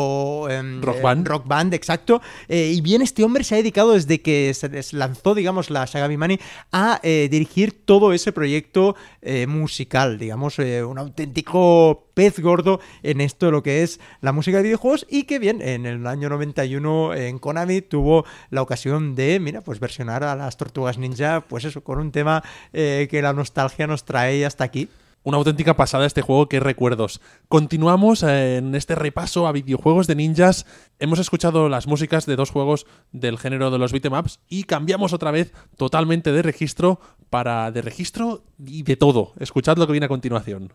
o eh, Rock Band. Eh, Rock Band, exacto. Eh, y bien, este hombre se ha dedicado desde que se lanzó, digamos, la saga Bimani a eh, dirigir todo ese proyecto eh, musical, digamos, eh, un auténtico pez gordo en esto de lo que es la música de videojuegos, y que bien, en el año noventa y uno en Konami tuvo la ocasión de, mira, pues versionar a las Tortugas Ninja, pues eso, con un tema eh, que la nostalgia nos trae hasta aquí. Una auténtica pasada este juego, qué recuerdos. Continuamos eh, en este repaso a videojuegos de ninjas. Hemos escuchado las músicas de dos juegos del género de los beat 'em ups y cambiamos otra vez totalmente de registro para de registro y de todo. Escuchad lo que viene a continuación.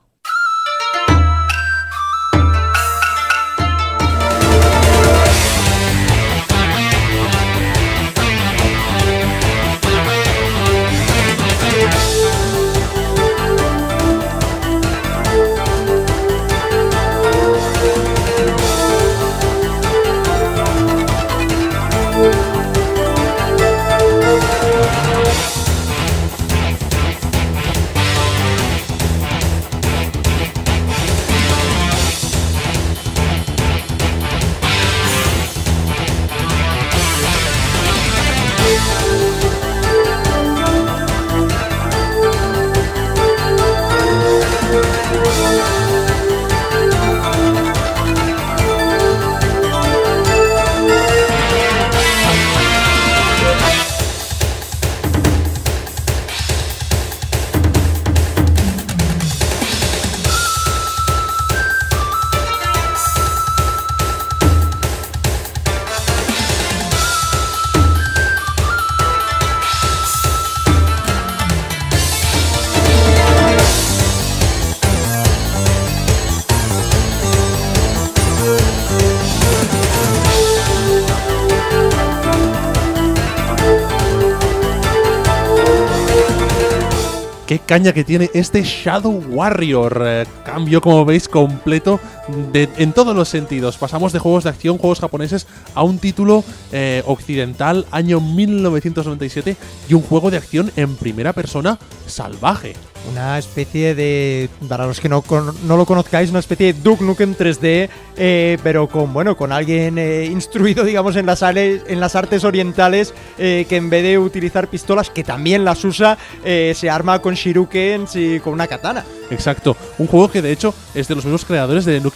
Qué caña que tiene este Shadow Warrior. Eh, cambio, como veis, completo de, en todos los sentidos. Pasamos de juegos de acción, juegos japoneses, a un título eh, occidental, año mil novecientos noventa y siete, y un juego de acción en primera persona salvaje. Una especie de, para los que no, con, no lo conozcáis, una especie de Duke Nukem tres D, eh, pero con bueno con alguien eh, instruido, digamos, en las, ale, en las artes orientales, eh, que en vez de utilizar pistolas, que también las usa, eh, se arma con shurikens y con una katana. Exacto, un juego que de hecho es de los mismos creadores de Nukem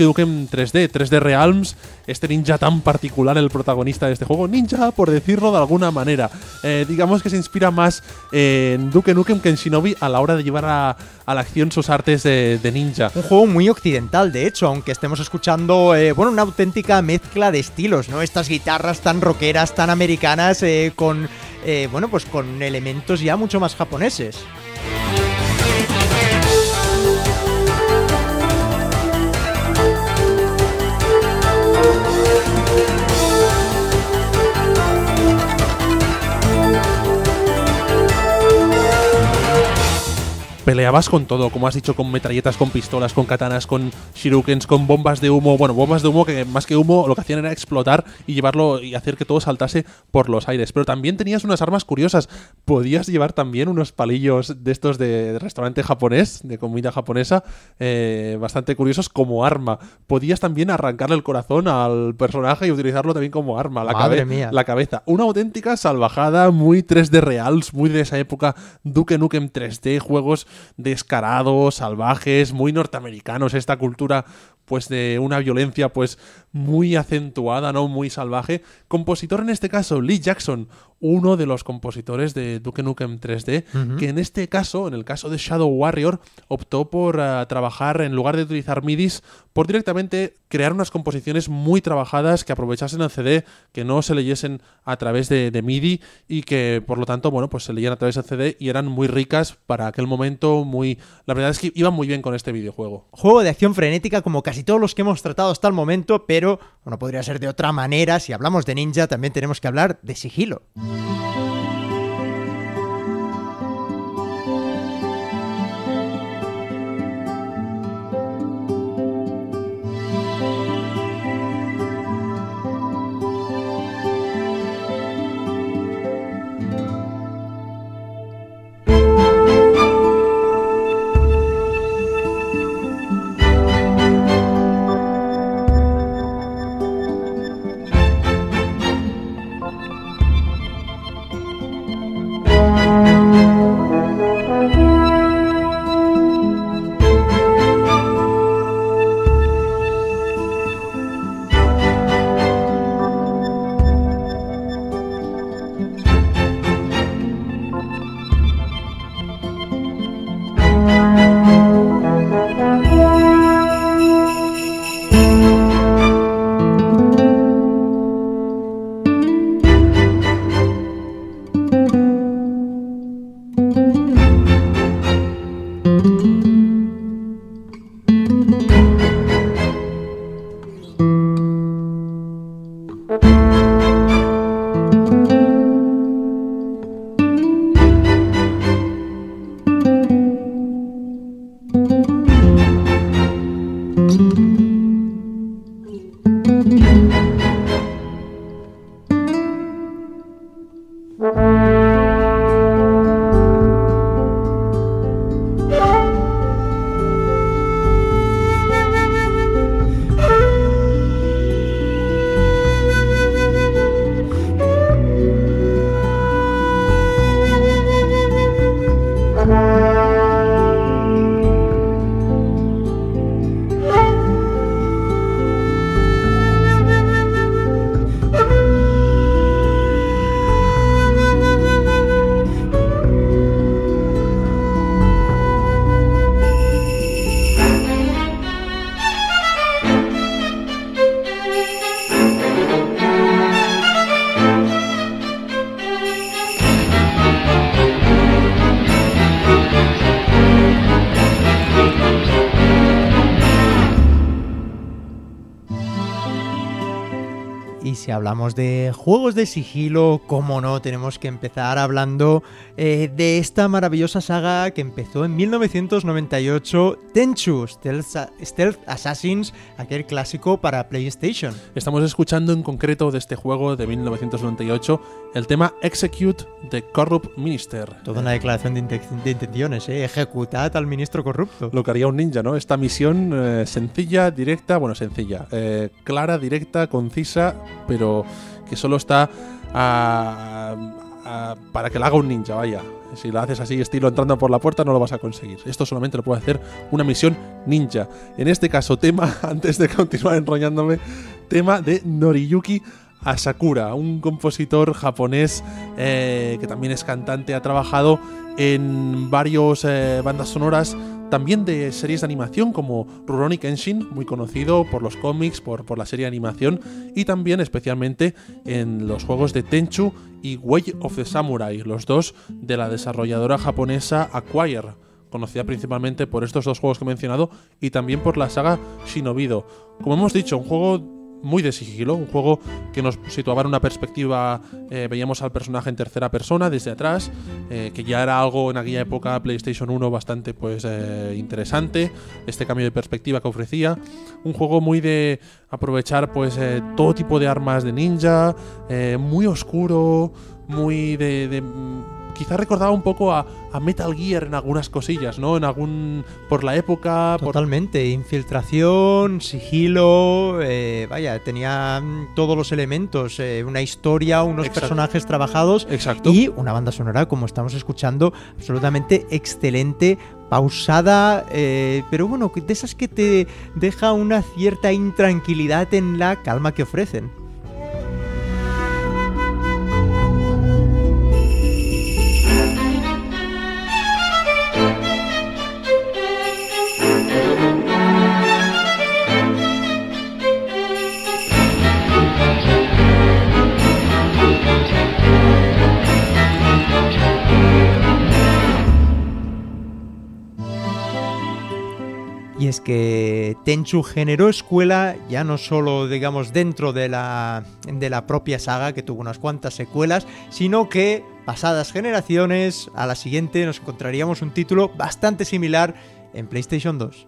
Duke Nukem tres D, tres D Realms, este ninja tan particular, el protagonista de este juego, ninja por decirlo de alguna manera. Eh, digamos que se inspira más en Duke Nukem que en Shinobi a la hora de llevar a, a la acción sus artes de, de ninja. Un juego muy occidental, de hecho, aunque estemos escuchando, eh, bueno, una auténtica mezcla de estilos, ¿no? Estas guitarras tan rockeras, tan americanas, eh, con, eh, bueno, pues con elementos ya mucho más japoneses. Peleabas con todo, como has dicho, con metralletas, con pistolas, con katanas, con shurikens, con bombas de humo. Bueno, bombas de humo que más que humo lo que hacían era explotar y llevarlo y hacer que todo saltase por los aires. Pero también tenías unas armas curiosas. Podías llevar también unos palillos de estos de, de restaurante japonés, de comida japonesa, eh, bastante curiosos como arma. Podías también arrancarle el corazón al personaje y utilizarlo también como arma. La, Madre mía. la cabeza. Una auténtica salvajada, muy tres D Reals, muy de esa época. Duke Nukem tres D, juegos descarados, salvajes, muy norteamericanos, esta cultura pues de una violencia pues muy acentuada, ¿no? Muy salvaje. Compositor en este caso, Lee Jackson, uno de los compositores de Duke Nukem tres D, uh-huh. que en este caso, en el caso de Shadow Warrior, optó por uh, trabajar, en lugar de utilizar midis, por directamente crear unas composiciones muy trabajadas que aprovechasen el C D, que no se leyesen a través de, de MIDI y que, por lo tanto, bueno, pues se leían a través del C D y eran muy ricas para aquel momento, muy... La verdad es que iban muy bien con este videojuego. Juego de acción frenética como casi todos los que hemos tratado hasta el momento, pero no podría ser de otra manera. Si hablamos de ninja, también tenemos que hablar de sigilo. Y si hablamos de juegos de sigilo, cómo no, tenemos que empezar hablando eh, de esta maravillosa saga que empezó en mil novecientos noventa y ocho, Tenchu, Stealth, Stealth Assassins, aquel clásico para PlayStation. Estamos escuchando en concreto de este juego de mil novecientos noventa y ocho el tema Execute the Corrupt Minister. Toda una declaración de, inten- de intenciones, ¿eh? Ejecutad al ministro corrupto. Lo que haría un ninja, ¿no? Esta misión eh, sencilla, directa, bueno, sencilla, eh, clara, directa, concisa, pero que solo está a, uh, para que la haga un ninja, vaya. Si lo haces así, estilo entrando por la puerta, no lo vas a conseguir. Esto solamente lo puede hacer una misión ninja. En este caso, tema, antes de continuar enrollándome, tema de Noriyuki Asakura, un compositor japonés eh, que también es cantante, ha trabajado en varios eh, bandas sonoras, también de series de animación como Rurouni Kenshin, muy conocido por los cómics, por, por la serie de animación, y también especialmente en los juegos de Tenchu y Way of the Samurai, los dos de la desarrolladora japonesa Acquire, conocida principalmente por estos dos juegos que he mencionado y también por la saga Shinobido. Como hemos dicho, un juego muy de sigilo, un juego que nos situaba en una perspectiva, eh, veíamos al personaje en tercera persona desde atrás, eh, que ya era algo en aquella época PlayStation uno bastante pues eh, interesante, este cambio de perspectiva que ofrecía, un juego muy de aprovechar pues eh, todo tipo de armas de ninja, eh, muy oscuro, muy de... de quizás recordaba un poco a, a Metal Gear en algunas cosillas, ¿no? En algún... por la época... Totalmente. Por... Infiltración, sigilo... Eh, vaya, tenía todos los elementos. Eh, una historia, unos Exacto. personajes trabajados. Exacto. Y una banda sonora, como estamos escuchando, absolutamente excelente, pausada, eh, pero bueno, de esas que te deja una cierta intranquilidad en la calma que ofrecen. Y es que Tenchu generó escuela ya no solo, digamos, dentro de la, de la propia saga, que tuvo unas cuantas secuelas, sino que pasadas generaciones, a la siguiente nos encontraríamos un título bastante similar en PlayStation dos.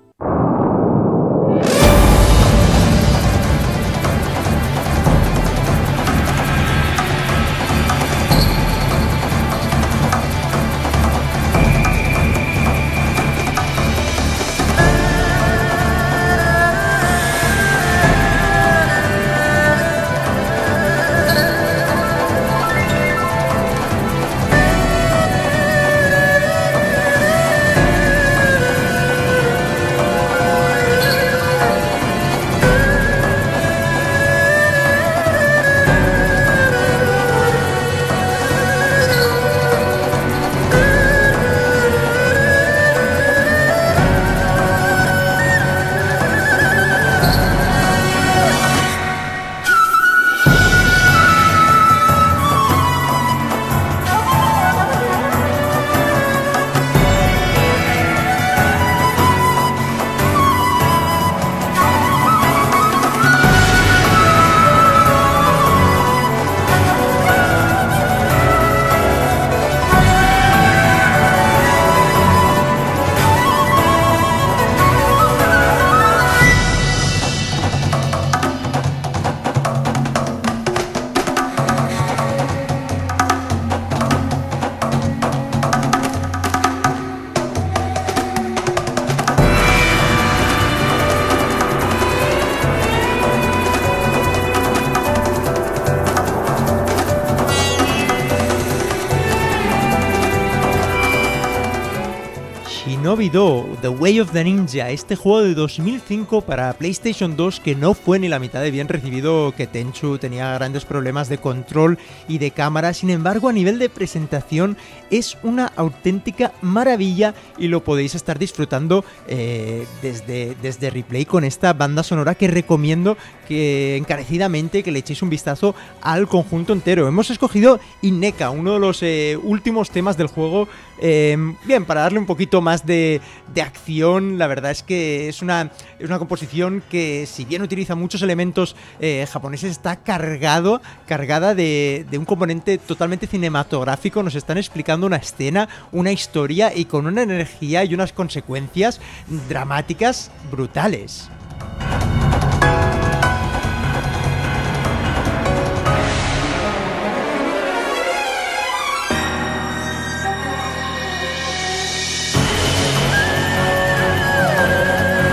Shinobido, The Way of the Ninja, este juego de dos mil cinco para PlayStation dos que no fue ni la mitad de bien recibido que Tenchu, tenía grandes problemas de control y de cámara, sin embargo a nivel de presentación es una auténtica maravilla y lo podéis estar disfrutando eh, desde, desde Replay con esta banda sonora que recomiendo que encarecidamente que le echéis un vistazo al conjunto entero. Hemos escogido Inneka, uno de los eh, últimos temas del juego, eh, bien, para darle un poquito más de, de acción. La verdad es que es una, es una composición que, si bien utiliza muchos elementos eh, japoneses, está cargado, cargada de, de un componente totalmente cinematográfico. Nos están explicando una escena, una historia y con una energía y unas consecuencias dramáticas brutales.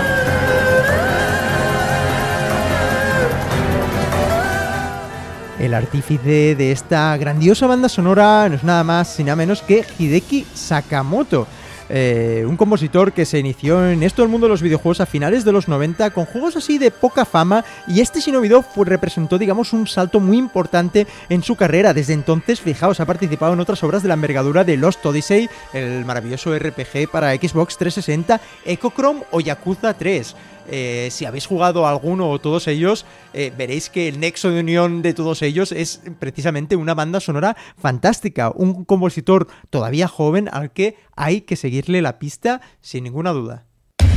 El el artífice de esta grandiosa banda sonora no es nada más y nada menos que Hideki Sakamoto. Eh, un compositor que se inició en esto del mundo de los videojuegos a finales de los noventa con juegos así de poca fama, y este Shinobi-Do fue, representó digamos un salto muy importante en su carrera. Desde entonces, fijaos, ha participado en otras obras de la envergadura de Lost Odyssey, el maravilloso R P G para Xbox trescientos sesenta, Echochrome o Yakuza tres. Eh, si habéis jugado alguno o todos ellos, eh, veréis que el nexo de unión de todos ellos es precisamente una banda sonora fantástica, un compositor todavía joven al que hay que seguirle la pista sin ninguna duda.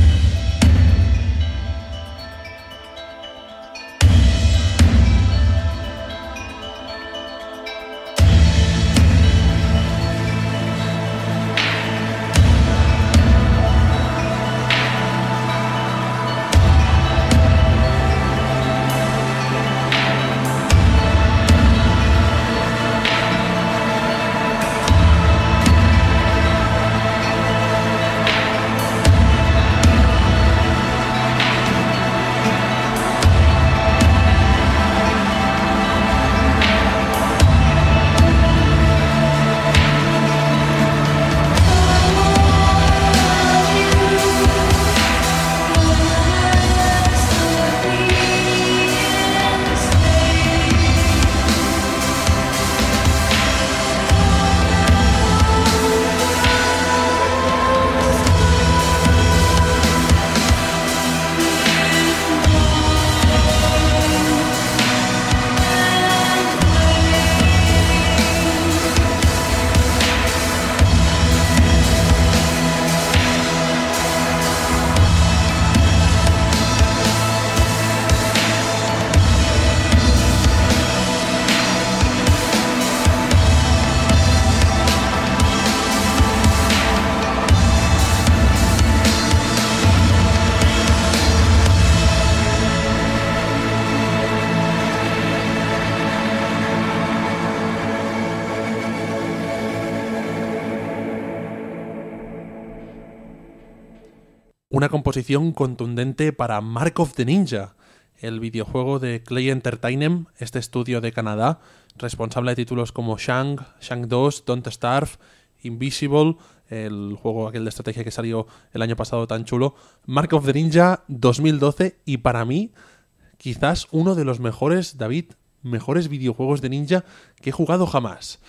Una composición contundente para Mark of the Ninja, el videojuego de Clay Entertainment, este estudio de Canadá, responsable de títulos como Shang, Shang dos, Don't Starve, Invisible, el juego aquel de estrategia que salió el año pasado tan chulo. Mark of the Ninja dos mil doce, y para mí quizás uno de los mejores, David, mejores videojuegos de ninja que he jugado jamás.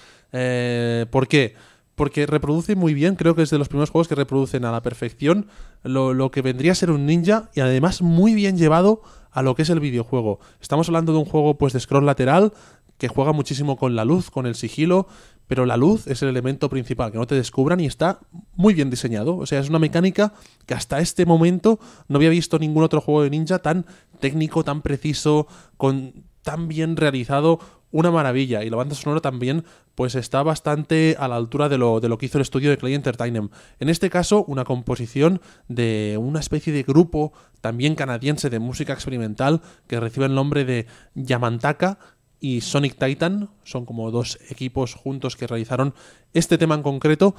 Eh, ¿Por qué? Porque reproduce muy bien, creo que es de los primeros juegos que reproducen a la perfección lo, lo que vendría a ser un ninja, y además muy bien llevado a lo que es el videojuego. Estamos hablando de un juego pues de scroll lateral que juega muchísimo con la luz, con el sigilo, pero la luz es el elemento principal, que no te descubran, y está muy bien diseñado. O sea, es una mecánica que hasta este momento no había visto ningún otro juego de ninja tan técnico, tan preciso, con tan bien realizado. Una maravilla, y la banda sonora también pues está bastante a la altura de lo, de lo que hizo el estudio de Clay Entertainment. En este caso, una composición de una especie de grupo también canadiense de música experimental que recibe el nombre de Yamantaka y Sonic Titan. Son como dos equipos juntos que realizaron este tema en concreto,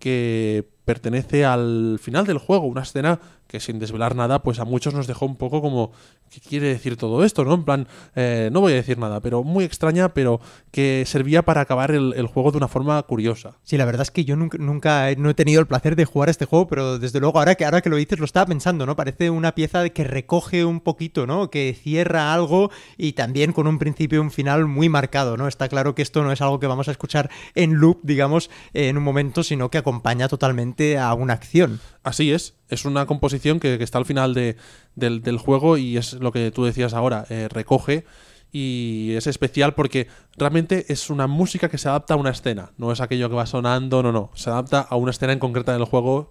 que pertenece al final del juego, una escena que, sin desvelar nada, pues a muchos nos dejó un poco como ¿qué quiere decir todo esto? ¿No? En plan, eh, no voy a decir nada, pero muy extraña, pero que servía para acabar el, el juego de una forma curiosa. Sí, la verdad es que yo nunca, nunca he, no he tenido el placer de jugar a este juego, pero desde luego ahora que, ahora que lo dices lo estaba pensando, ¿no? Parece una pieza que recoge un poquito, ¿no? Que cierra algo, y también con un principio y un final muy marcado, ¿no? Está claro que esto no es algo que vamos a escuchar en loop, digamos, en un momento, sino que acompaña totalmente a una acción. Así es, es una composición que, que está al final de, del, del juego, y es lo que tú decías ahora, eh, recoge, y es especial porque realmente es una música que se adapta a una escena, no es aquello que va sonando, no, no, se adapta a una escena en concreta del juego,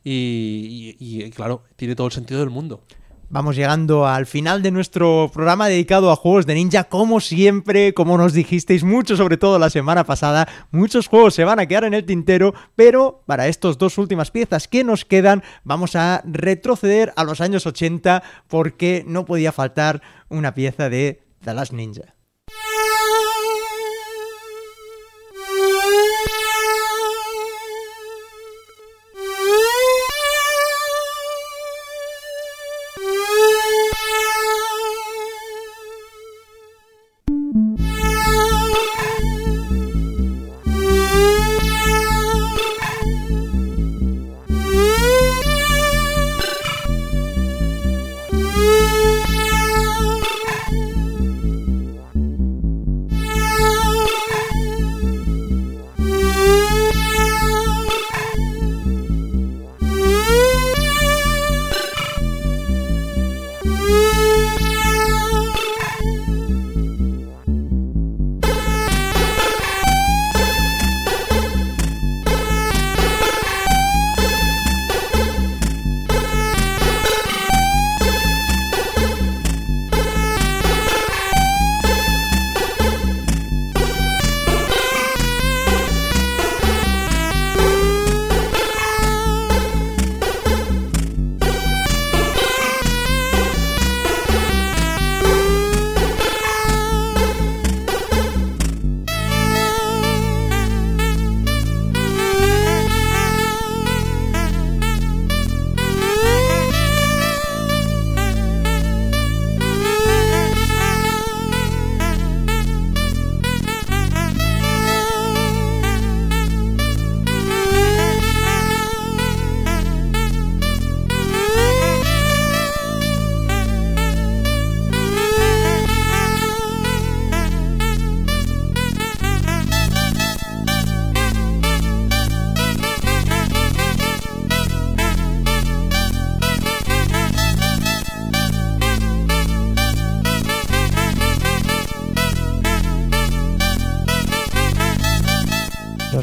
y, y, y claro, tiene todo el sentido del mundo. Vamos llegando al final de nuestro programa dedicado a juegos de ninja. Como siempre, como nos dijisteis mucho, sobre todo la semana pasada, muchos juegos se van a quedar en el tintero, pero para estas dos últimas piezas que nos quedan vamos a retroceder a los años ochenta, porque no podía faltar una pieza de The Last Ninja.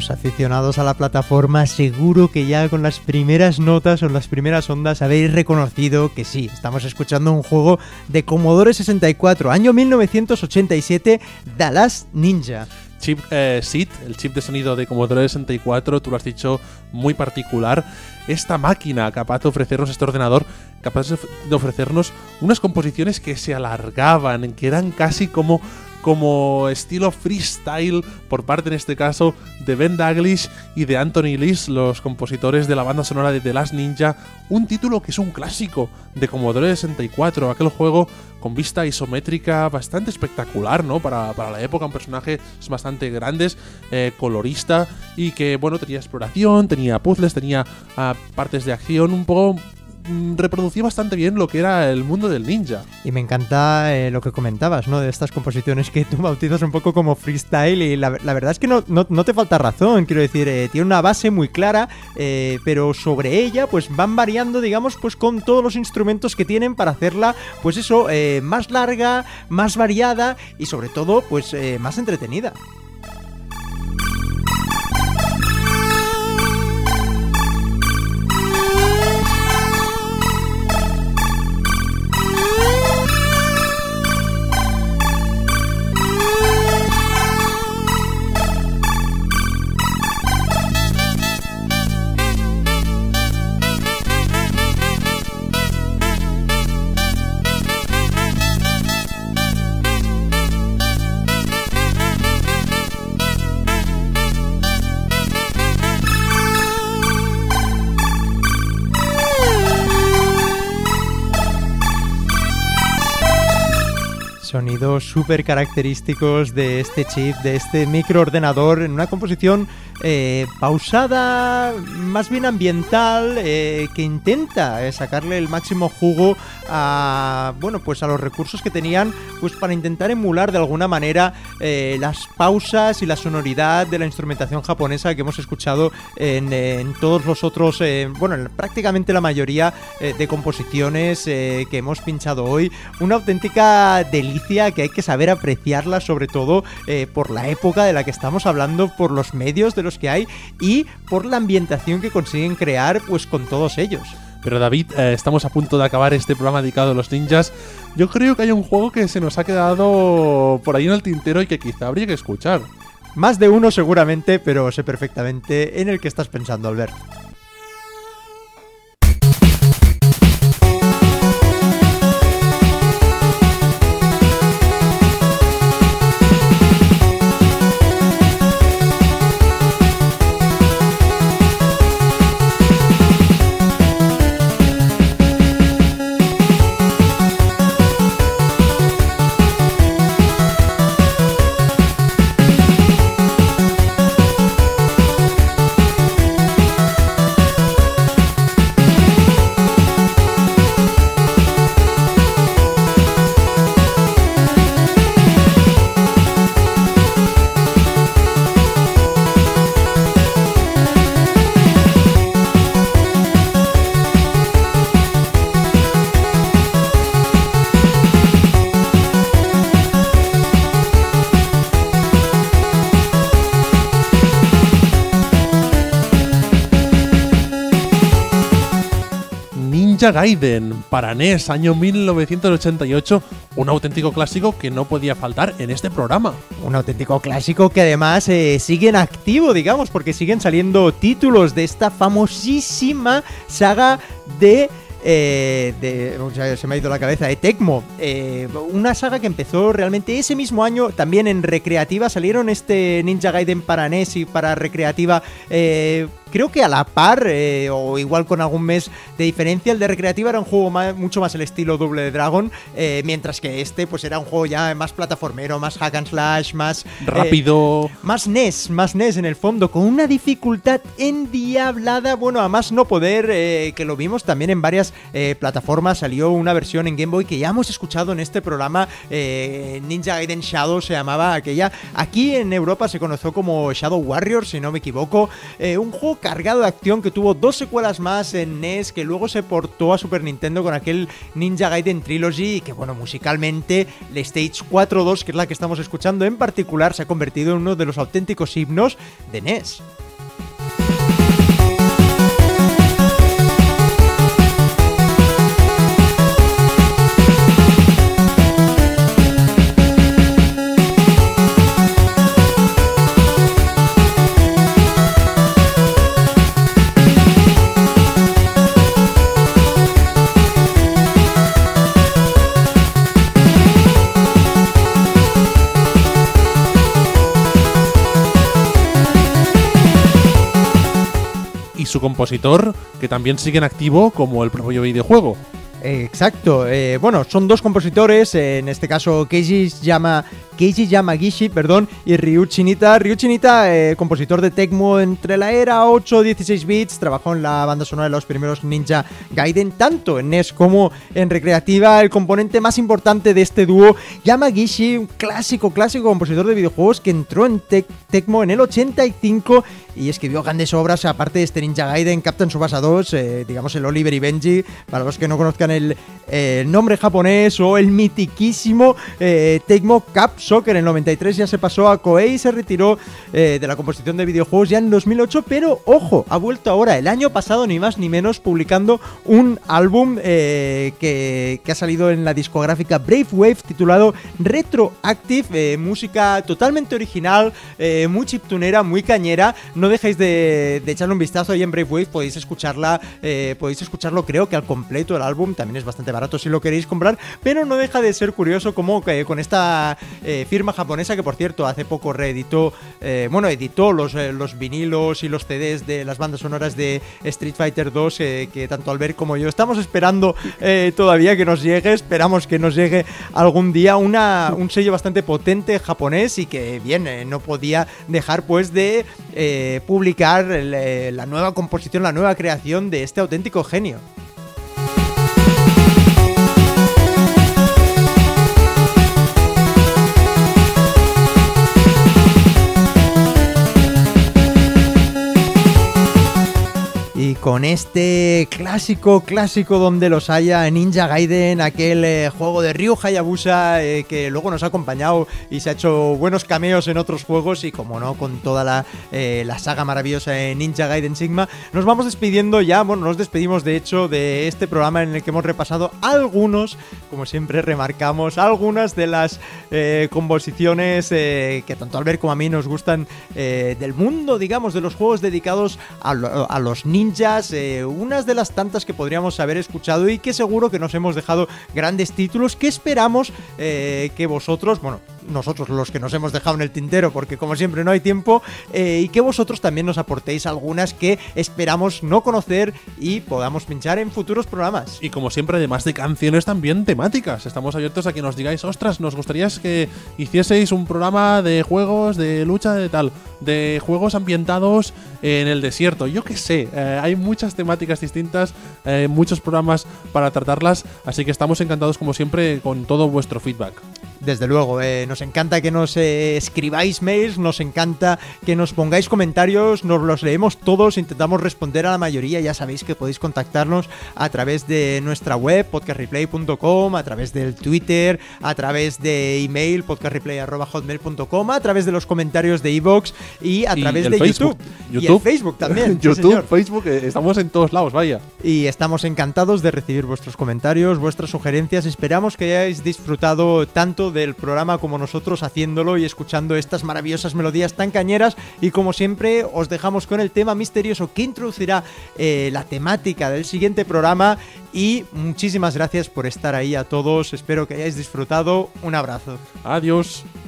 Los aficionados a la plataforma seguro que ya con las primeras notas o las primeras ondas habéis reconocido que sí, estamos escuchando un juego de Commodore sesenta y cuatro, año mil novecientos ochenta y siete, The Last Ninja. Chip eh, S I D, el chip de sonido de Commodore sesenta y cuatro, tú lo has dicho, muy particular. Esta máquina capaz de ofrecernos, este ordenador, capaz de ofrecernos unas composiciones que se alargaban, que eran casi como... como estilo freestyle por parte, en este caso, de Ben Daglish y de Anthony Lees, los compositores de la banda sonora de The Last Ninja, un título que es un clásico de Commodore sesenta y cuatro, aquel juego con vista isométrica bastante espectacular, ¿no? Para, para la época, un personaje bastante grandes, eh, colorista, y que, bueno, tenía exploración, tenía puzzles, tenía uh, partes de acción, un poco... reproducía bastante bien lo que era el mundo del ninja. Y me encanta eh, lo que comentabas, ¿no? De estas composiciones que tú bautizas un poco como freestyle, y la, la verdad es que no, no, no te falta razón, quiero decir, eh, tiene una base muy clara, eh, pero sobre ella pues van variando, digamos, pues con todos los instrumentos que tienen para hacerla, pues eso, eh, más larga, más variada y sobre todo, pues eh, más entretenida. Sonidos súper característicos de este chip, de este microordenador, en una composición eh, pausada, más bien ambiental, eh, que intenta eh, sacarle el máximo jugo a, bueno, pues a los recursos que tenían, pues para intentar emular de alguna manera eh, las pausas y la sonoridad de la instrumentación japonesa que hemos escuchado en, en todos los otros, eh, bueno, en prácticamente la mayoría eh, de composiciones eh, que hemos pinchado hoy. Una auténtica delicia que hay que saber apreciarla, sobre todo eh, por la época de la que estamos hablando, por los medios de los que hay y por la ambientación que consiguen crear pues con todos ellos. Pero David, eh, estamos a punto de acabar este programa dedicado a los ninjas. Yo creo que hay un juego que se nos ha quedado por ahí en el tintero y que quizá habría que escuchar. Más de uno seguramente, pero sé perfectamente en el que estás pensando, Albert. Ninja Gaiden, para N E S, año mil novecientos ochenta y ocho, un auténtico clásico que no podía faltar en este programa. Un auténtico clásico que además eh, sigue en activo, digamos, porque siguen saliendo títulos de esta famosísima saga de... Eh, de, o sea, se me ha ido la cabeza, de Tecmo, eh, una saga que empezó realmente ese mismo año, también en recreativa, salieron este Ninja Gaiden para N E S y para recreativa, eh, creo que a la par, eh, o igual con algún mes de diferencia. El de recreativa era un juego más, mucho más el estilo Double Dragon, eh, mientras que este pues era un juego ya más plataformero, más hack and slash, más... rápido... Eh, más N E S, más N E S en el fondo, con una dificultad endiablada, bueno, a más no poder, eh, que lo vimos también en varias eh, plataformas. Salió una versión en Game Boy que ya hemos escuchado en este programa, eh, Ninja Gaiden Shadow se llamaba aquella. Aquí en Europa se conoció como Shadow Warrior, si no me equivoco, eh, un juego cargado de acción que tuvo dos secuelas más en N E S, que luego se portó a Super Nintendo con aquel Ninja Gaiden Trilogy, y que bueno, musicalmente la Stage cuatro dos, que es la que estamos escuchando en particular, se ha convertido en uno de los auténticos himnos de N E S. Su compositor, que también sigue en activo como el propio videojuego. Exacto, eh, bueno, son dos compositores, eh, en este caso Keiji Yama, Keiji Yamagishi, perdón, y Ryuichi Nitta. Ryuichi Nitta, eh, compositor de Tecmo entre la era ocho y dieciséis bits, trabajó en la banda sonora de los primeros Ninja Gaiden, tanto en N E S como en recreativa. El componente más importante de este dúo, Yamagishi, un clásico, clásico compositor de videojuegos que entró en Tec Tecmo en el ochenta y cinco y escribió grandes obras, aparte de este Ninja Gaiden, Captain Tsubasa dos, eh, digamos el Oliver y Benji, para los que no conozcan el eh, nombre japonés, o el mitiquísimo eh, Tecmo Cup Soccer. En el noventa y tres ya se pasó a Koei y se retiró eh, de la composición de videojuegos ya en dos mil ocho, pero ojo, ha vuelto ahora, el año pasado, ni más ni menos, publicando un álbum eh, que, que ha salido en la discográfica Brave Wave, titulado Retroactive, eh, música totalmente original, eh, muy chiptunera, muy cañera. No dejéis de, de echarle un vistazo ahí en Brave Wave, podéis escucharla, eh, podéis escucharlo creo que al completo. El álbum también es bastante barato si lo queréis comprar, pero no deja de ser curioso como eh, con esta eh, firma japonesa, que por cierto hace poco reeditó, eh, bueno, editó los, eh, los vinilos y los C Ds de las bandas sonoras de Street Fighter dos, eh, que tanto Albert como yo estamos esperando eh, todavía que nos llegue, esperamos que nos llegue algún día, una, un sello bastante potente japonés, y que bien, eh, no podía dejar pues de eh, publicar el, eh, la nueva composición, la nueva creación de este auténtico genio. Y con este clásico, clásico donde los haya, Ninja Gaiden, aquel eh, juego de Ryu Hayabusa eh, que luego nos ha acompañado y se ha hecho buenos cameos en otros juegos, y como no, con toda la, eh, la saga maravillosa de Ninja Gaiden Sigma, nos vamos despidiendo ya. Bueno, nos despedimos de hecho de este programa en el que hemos repasado algunos, como siempre remarcamos, algunas de las eh, composiciones eh, que tanto a Albert como a mí nos gustan eh, del mundo, digamos, de los juegos dedicados a, lo, a los ninjas. Eh, unas de las tantas que podríamos haber escuchado, y que seguro que nos hemos dejado grandes títulos que esperamos eh, que vosotros, bueno, nosotros los que nos hemos dejado en el tintero, porque como siempre no hay tiempo, eh, y que vosotros también nos aportéis algunas que esperamos no conocer y podamos pinchar en futuros programas. Y como siempre, además de canciones, también temáticas. Estamos abiertos a que nos digáis, ostras, nos gustaría que hicieseis un programa de juegos, de lucha, de tal, de juegos ambientados en el desierto, yo qué sé, eh, hay muchas temáticas distintas, eh, muchos programas para tratarlas, así que estamos encantados como siempre con todo vuestro feedback. Desde luego, eh, nos encanta que nos eh, escribáis mails, nos encanta que nos pongáis comentarios, nos los leemos todos, intentamos responder a la mayoría. Ya sabéis que podéis contactarnos a través de nuestra web, podcast replay punto com, a través del Twitter, a través de email, podcast replay arroba hotmail punto com, a través de los comentarios de iVoox y a través y de Facebook. YouTube. YouTube. Y el Facebook también. YouTube, sí, Facebook, eh, estamos en todos lados, vaya. Y estamos encantados de recibir vuestros comentarios, vuestras sugerencias. Esperamos que hayáis disfrutado tanto del programa como nosotros haciéndolo y escuchando estas maravillosas melodías tan cañeras. Y como siempre, os dejamos con el tema misterioso que introducirá eh, la temática del siguiente programa. Y muchísimas gracias por estar ahí a todos. Espero que hayáis disfrutado. Un abrazo. Adiós.